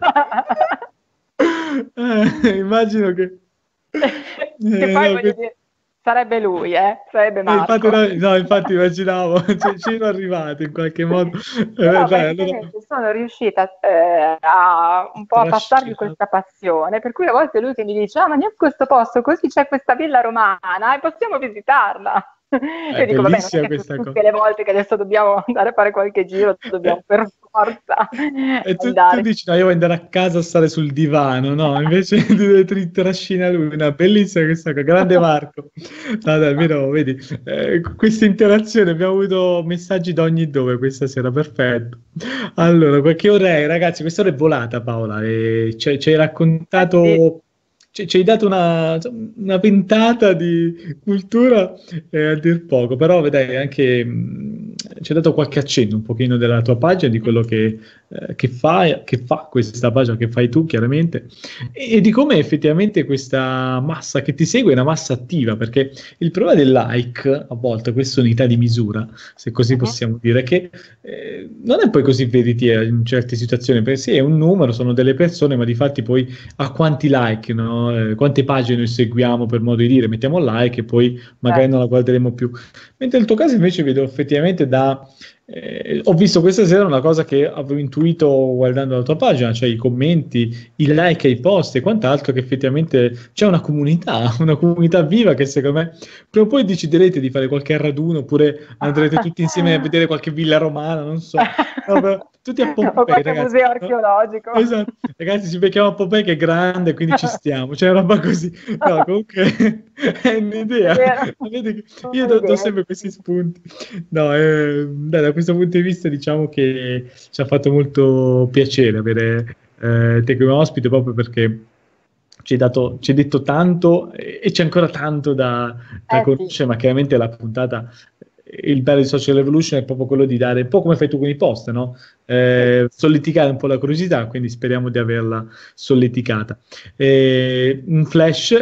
S1: Eh, immagino che...
S3: Che
S1: Eh,
S3: poi
S1: no,
S3: voglio
S1: que-
S3: dire, sarebbe lui, eh? Sarebbe
S1: eh, infatti,
S3: Marco.
S1: no, no, infatti immaginavo, ci, ci ero arrivato in qualche modo. Eh,
S3: Però
S1: dai, allora
S3: praticamente sono riuscita eh, a un po' a passargli
S1: trascina.
S3: questa passione, per cui a volte lui che mi dice, ah, ma andiamo a questo posto, così c'è questa villa romana e possiamo visitarla.
S1: È
S3: Io dico, vabbè, non è
S1: bellissima
S3: che tu-
S1: questa cosa.
S3: tutte le volte che adesso dobbiamo andare a fare qualche giro, dobbiamo
S1: Eh,
S3: per forza
S1: E tu, tu
S3: andare.
S1: dici, no, io voglio andare a casa a stare sul divano, no? Invece ti, ti trascina lui, una bellissima questa cosa, grande Marco. No, dai, almeno, vedi, eh, questa interazione, abbiamo avuto messaggi da ogni dove questa sera, perfetto. Allora, qualche ora è, ragazzi, questa ora è volata Paola, e ci, ci hai
S3: Eh sì.
S1: raccontato, ci, ci hai dato una, una ventata di cultura eh, a dir poco, però vedrai anche... mh, ci hai dato qualche accenno un pochino della tua pagina, di quello che, eh, che fai, che fa questa pagina, che fai tu chiaramente, e, e di come effettivamente questa massa che ti segue è una massa attiva, perché il problema del like, a volte, questa unità di misura, se così
S3: Mhm.
S1: possiamo dire, che eh, non è poi così veritiera in certe situazioni, perché sì, è un numero, sono delle persone, ma di fatti poi a quanti like, no? Eh, quante pagine noi seguiamo, per modo di dire, mettiamo like e poi magari
S3: Eh.
S1: non la guarderemo più. Mentre nel tuo caso invece vedo effettivamente da... eh, ho visto questa sera una cosa che avevo intuito guardando la tua pagina, cioè i commenti, i like ai post e quant'altro, che effettivamente c'è una comunità, una comunità viva che secondo me prima o poi deciderete di fare qualche raduno oppure andrete tutti insieme a vedere qualche villa romana, non so. No, però, tutti a
S3: O
S1: Pompei,
S3: qualche
S1: ragazzi.
S3: museo
S1: No?
S3: archeologico.
S1: Esatto, ragazzi, ci becchiamo a Pompei che è grande, quindi ci stiamo, c'è una roba così. No, comunque è
S3: È
S1: un'idea.
S3: vero,
S1: Vedi che
S3: sono
S1: io do, do
S3: idee.
S1: sempre questi spunti. No, eh, dai, da questo punto di vista diciamo che ci ha fatto molto piacere avere eh, te come ospite proprio perché ci hai dato, ci hai detto tanto e, e c'è ancora tanto da, da
S3: Eh sì,
S1: conoscere, ma chiaramente la puntata, il bello di Social Revolution è proprio quello di dare, un po' come fai tu con i post, no?
S3: sì.
S1: Eh, solleticare un po' la curiosità, quindi speriamo di averla solleticata. Eh, in flash,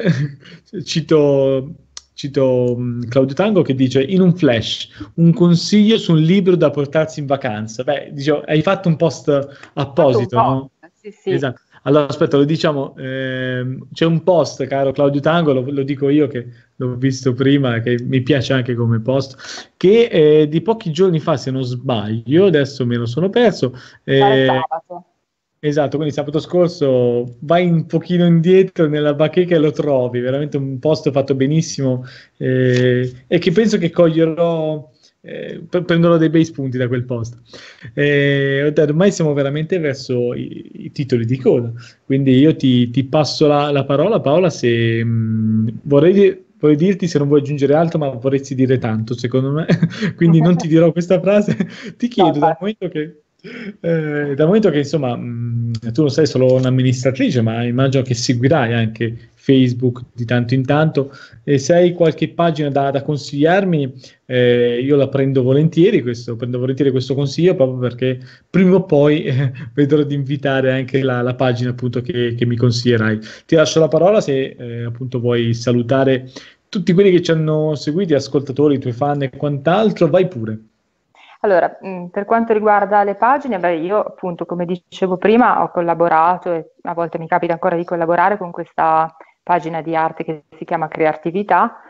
S1: cito, cito mh, Claudio Tango che dice in un flash un consiglio su un libro da portarsi in vacanza. Beh, dicevo, hai fatto un post
S3: Fatto un
S1: apposito,
S3: po',
S1: no?
S3: sì, sì.
S1: Esatto. Allora, aspetta, lo diciamo, ehm, c'è un post, caro Claudio Tango, lo, lo dico io che l'ho visto prima, che mi piace anche come post, che eh, di pochi giorni fa, se non sbaglio, adesso me lo sono perso,
S3: Fare
S1: eh,
S3: sabato.
S1: esatto, quindi sabato scorso vai un pochino indietro nella bacheca e lo trovi, veramente un post fatto benissimo eh, e che penso che coglierò, eh, pre- prenderò dei bei spunti da quel post. Eh, ho detto, ormai siamo veramente verso i, i titoli di coda, quindi io ti, ti passo la, la parola, Paola, se mh, vorrei, di- vorrei dirti se non vuoi aggiungere altro, ma vorresti dire tanto, secondo me, quindi non ti dirò questa frase, ti
S3: No,
S1: chiedo dal
S3: infatti.
S1: momento che eh, dal momento che insomma mh, tu non sei solo un'amministratrice, ma immagino che seguirai anche Facebook di tanto in tanto, e se hai qualche pagina da, da consigliarmi, eh, io la prendo volentieri, questo, prendo volentieri questo consiglio proprio perché prima o poi eh, vedrò di invitare anche la, la pagina appunto che, che mi consiglierai. Ti lascio la parola se eh, appunto vuoi salutare tutti quelli che ci hanno seguiti, ascoltatori, i tuoi fan e quant'altro, vai pure.
S3: Allora, mh, per quanto riguarda le pagine, beh, io appunto, come dicevo prima, ho collaborato e a volte mi capita ancora di collaborare con questa pagina di arte che si chiama Creatività,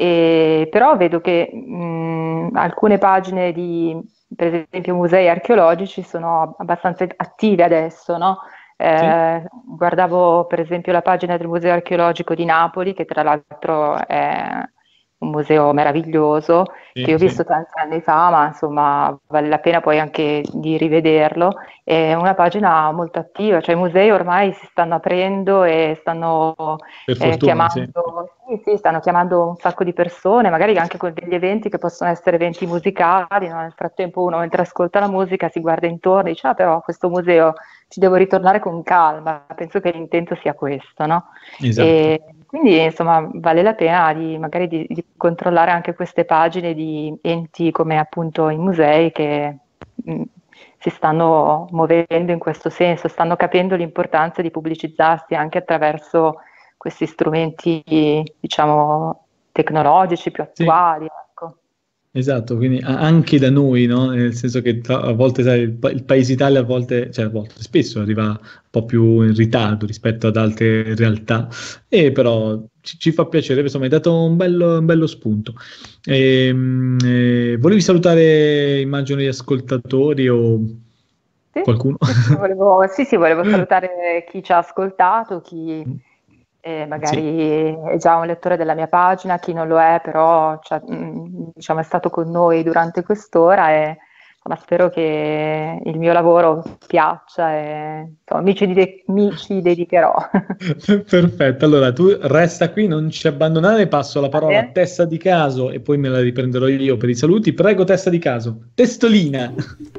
S3: e, però vedo che mh, alcune pagine di, per esempio, musei archeologici sono abbastanza attive adesso, no?
S1: Sì?
S3: Eh, guardavo per esempio la pagina del Museo Archeologico di Napoli, che tra l'altro è un museo meraviglioso che
S1: Sì,
S3: ho
S1: sì.
S3: visto tanti anni fa, ma insomma vale la pena poi anche di rivederlo. È una pagina molto attiva, cioè i musei ormai si stanno aprendo e stanno
S1: Per
S3: eh,
S1: fortuna, sì.
S3: chiamando, sì, sì, stanno chiamando un sacco di persone, magari anche con degli eventi che possono essere eventi musicali, no? Nel frattempo uno mentre ascolta la musica si guarda intorno e dice, ah però questo museo ci devo ritornare con calma, penso che l'intento sia questo, no?
S1: Esatto.
S3: E quindi insomma vale la pena di, magari di, di controllare anche queste pagine di enti come appunto i musei che mh, si stanno muovendo in questo senso, stanno capendo l'importanza di pubblicizzarsi anche attraverso questi strumenti, diciamo, tecnologici più
S1: Sì.
S3: attuali, ecco.
S1: Esatto, quindi a- anche da noi, no? Nel senso che tra- a volte, sai, il, pa- il paese Italia a volte, cioè a volte, spesso arriva un po' più in ritardo rispetto ad altre realtà, e però ci, ci fa piacere, insomma, hai dato un bello, un bello spunto. Ehm, eh, volevi salutare, immagino, gli ascoltatori o
S3: Sì,
S1: qualcuno?
S3: sì, sì, volevo, sì, sì, volevo salutare chi ci ha ascoltato, chi eh,
S1: Sì.
S3: magari è già un lettore della mia pagina, chi non lo è, però cioè, mh, diciamo, è stato con noi durante quest'ora e insomma, spero che il mio lavoro piaccia e insomma, mi ci, de- mi ci dedicherò.
S1: Perfetto, allora tu resta qui, non ci abbandonare, passo la
S3: Va
S1: parola a
S3: bene?
S1: testa di caso e poi me la riprenderò io per i saluti. Prego, testa di caso. Testolina.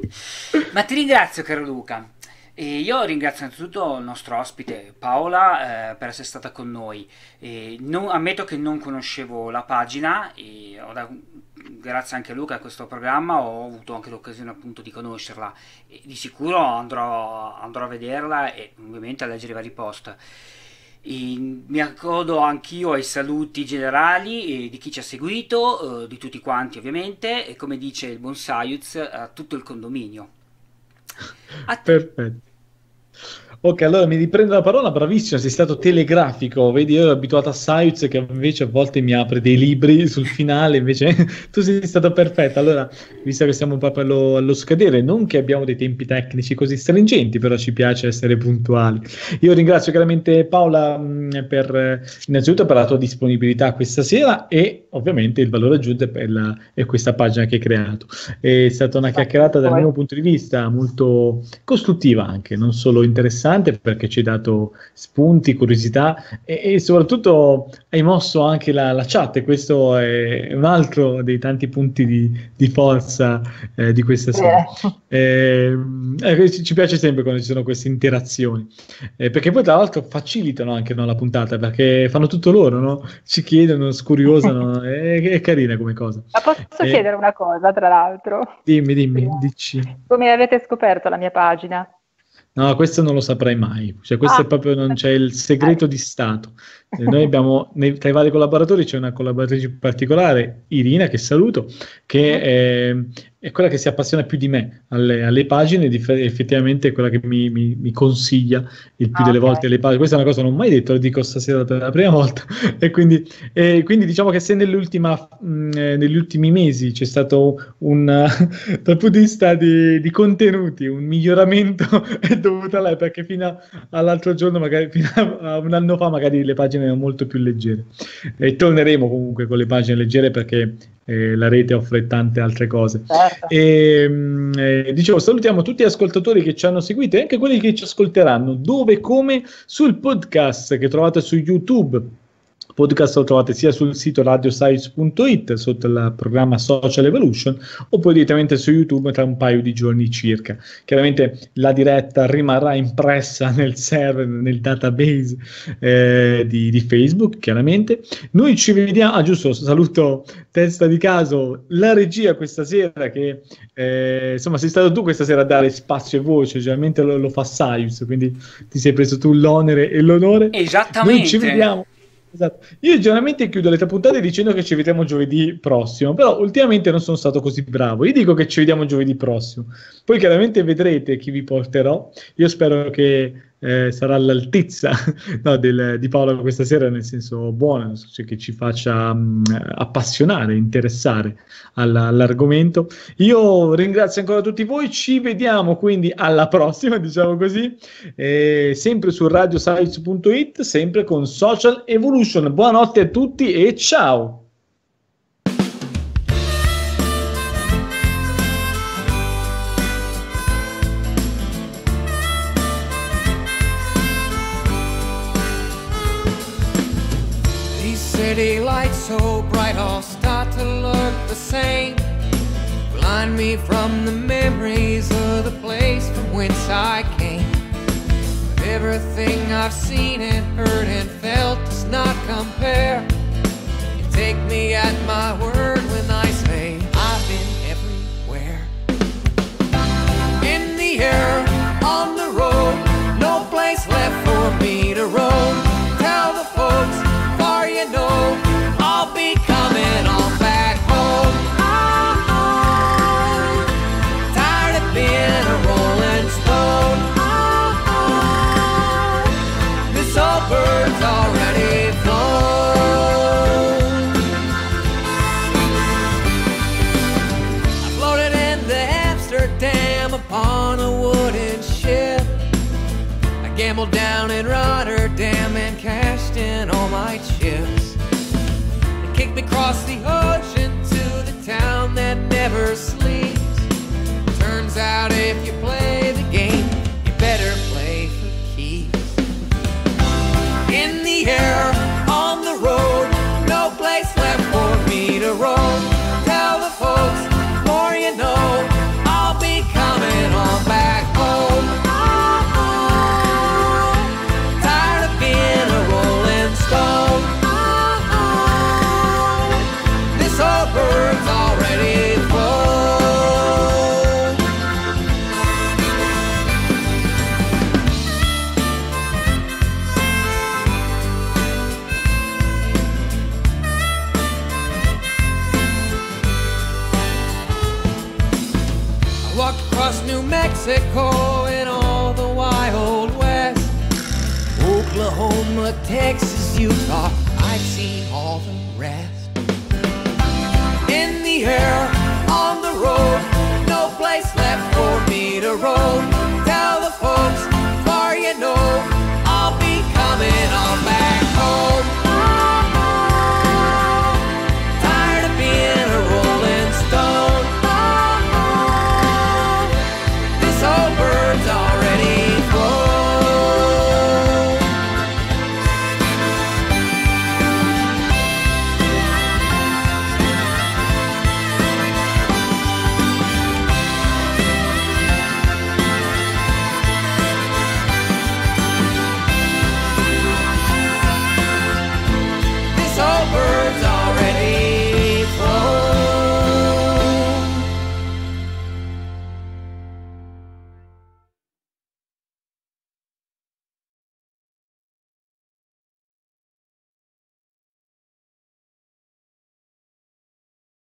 S2: Ma ti ringrazio, caro Luca. E io ringrazio innanzitutto il nostro ospite Paola eh, per essere stata con noi. E non- ammetto che non conoscevo la pagina e ho da- grazie anche a Luca a questo programma ho avuto anche l'occasione appunto di conoscerla e di sicuro andrò, andrò a vederla e ovviamente a leggere i vari post. E mi accodo anch'io ai saluti generali eh, di chi ci ha seguito, eh, di tutti quanti ovviamente, e come dice il buon Sayuz, a tutto il condominio. A te.
S1: Perfetto. Ok, allora mi riprendo la parola, bravissimo, sei stato telegrafico, vedi, io ero abituato a Science che invece a volte mi apre dei libri sul finale, invece tu sei stato perfetto. Allora, visto che siamo proprio allo, allo scadere, non che abbiamo dei tempi tecnici così stringenti, però ci piace essere puntuali. Io ringrazio chiaramente Paola mh, per, eh, innanzitutto per la tua disponibilità questa sera e ovviamente il valore aggiunto per la, è questa pagina che hai creato. È stata una
S3: Grazie a
S1: chiacchierata dal
S3: voi.
S1: mio punto di vista molto costruttiva anche, non solo interessante, interessante perché ci hai dato spunti, curiosità e, e soprattutto hai mosso anche la, la chat, e questo è un altro dei tanti punti di, di forza eh, di questa sera. Eh, eh, ci piace sempre quando ci sono queste interazioni, eh, perché poi tra l'altro facilitano anche, no, la puntata, perché fanno tutto loro, no? Ci chiedono, scuriosano, è, è carina come cosa.
S3: Ma posso
S1: Eh,
S3: chiedere una cosa, tra l'altro?
S1: Dimmi, dimmi,
S3: Prima.
S1: dici.
S3: Come avete scoperto la mia pagina?
S1: No, questo non lo saprai mai, cioè questo
S3: Ah.
S1: è proprio, non c'è il segreto di Stato. Eh, Noi abbiamo, nei- tra i vari collaboratori c'è una collaboratrice particolare, Irina, che saluto, che è, è quella che si appassiona più di me alle, alle pagine, di- effettivamente è quella che mi, mi- mi consiglia il più
S3: Ah,
S1: delle
S3: ok.
S1: volte le pagine. Questa è una cosa che non ho mai detto, lo dico stasera per la prima volta. E quindi, e quindi diciamo che se nell'ultima, mh, eh, negli ultimi mesi c'è stato un, dal punto di vista di, di contenuti, un miglioramento è dovuto a lei, perché fino a- all'altro giorno, magari fino a, a un anno fa, magari le pagine erano molto più leggere. E torneremo comunque con le pagine leggere perché eh, la rete offre tante altre cose.
S3: Certo.
S1: E, mh, eh, dicevo, salutiamo tutti gli ascoltatori che ci hanno seguito e anche quelli che ci ascolteranno, dove e come sul podcast che trovate su YouTube. Podcast lo trovate sia sul sito radioscience punto it sotto il programma Social Evolution, oppure direttamente su YouTube tra un paio di giorni circa. Chiaramente la diretta rimarrà impressa nel server, nel database eh, di, di Facebook, chiaramente. Noi ci vediamo, ah giusto, saluto testa di caso, la regia questa sera che eh, insomma sei stato tu questa sera a dare spazio e voce, generalmente lo, lo fa Saius, quindi ti sei preso tu l'onere e l'onore.
S2: Esattamente.
S1: Noi ci vediamo. Esatto. Io generalmente chiudo le tre puntate dicendo che ci vediamo giovedì prossimo, però ultimamente non sono stato così bravo. Io dico che ci vediamo giovedì prossimo, poi chiaramente vedrete chi vi porterò. Io spero che eh, sarà all'altezza no, del, di Paolo questa sera, nel senso buono, cioè che ci faccia mh, appassionare, interessare alla- all'argomento. Io ringrazio ancora tutti voi, ci vediamo quindi alla prossima, diciamo così, eh, sempre su radioscience punto it, sempre con Social Evolution. Buonanotte a tutti e ciao!
S4: These city lights so bright all start to look the same. Blind me from the memories of the place from whence I came. But everything I've seen and heard and felt does not compare. You take me at my word when I say I've been everywhere. In the air, on the road, no place left for me to roam. Tell the folks, far you know, I'll be coming on back home. Ah, tired of being a rolling stone. Ah, this old bird's already flown. I floated into Amsterdam upon a wooden ship. I gambled down in Rotterdam and cashed in all my chips. They kicked me across the ocean to the town that never sleeps. Turns out if you play the game, you better play for keeps. In the air, on the road, no place left for me to roam. Tell the folks, more you know, I'll be coming on back home. Ah, tired of being a rolling stone. Ah, this old bird's already flown. I walked across New Mexico and all the wild west. Oklahoma, Texas, Utah, I've seen all the rest. In the air, on the road, no place left for me to roam.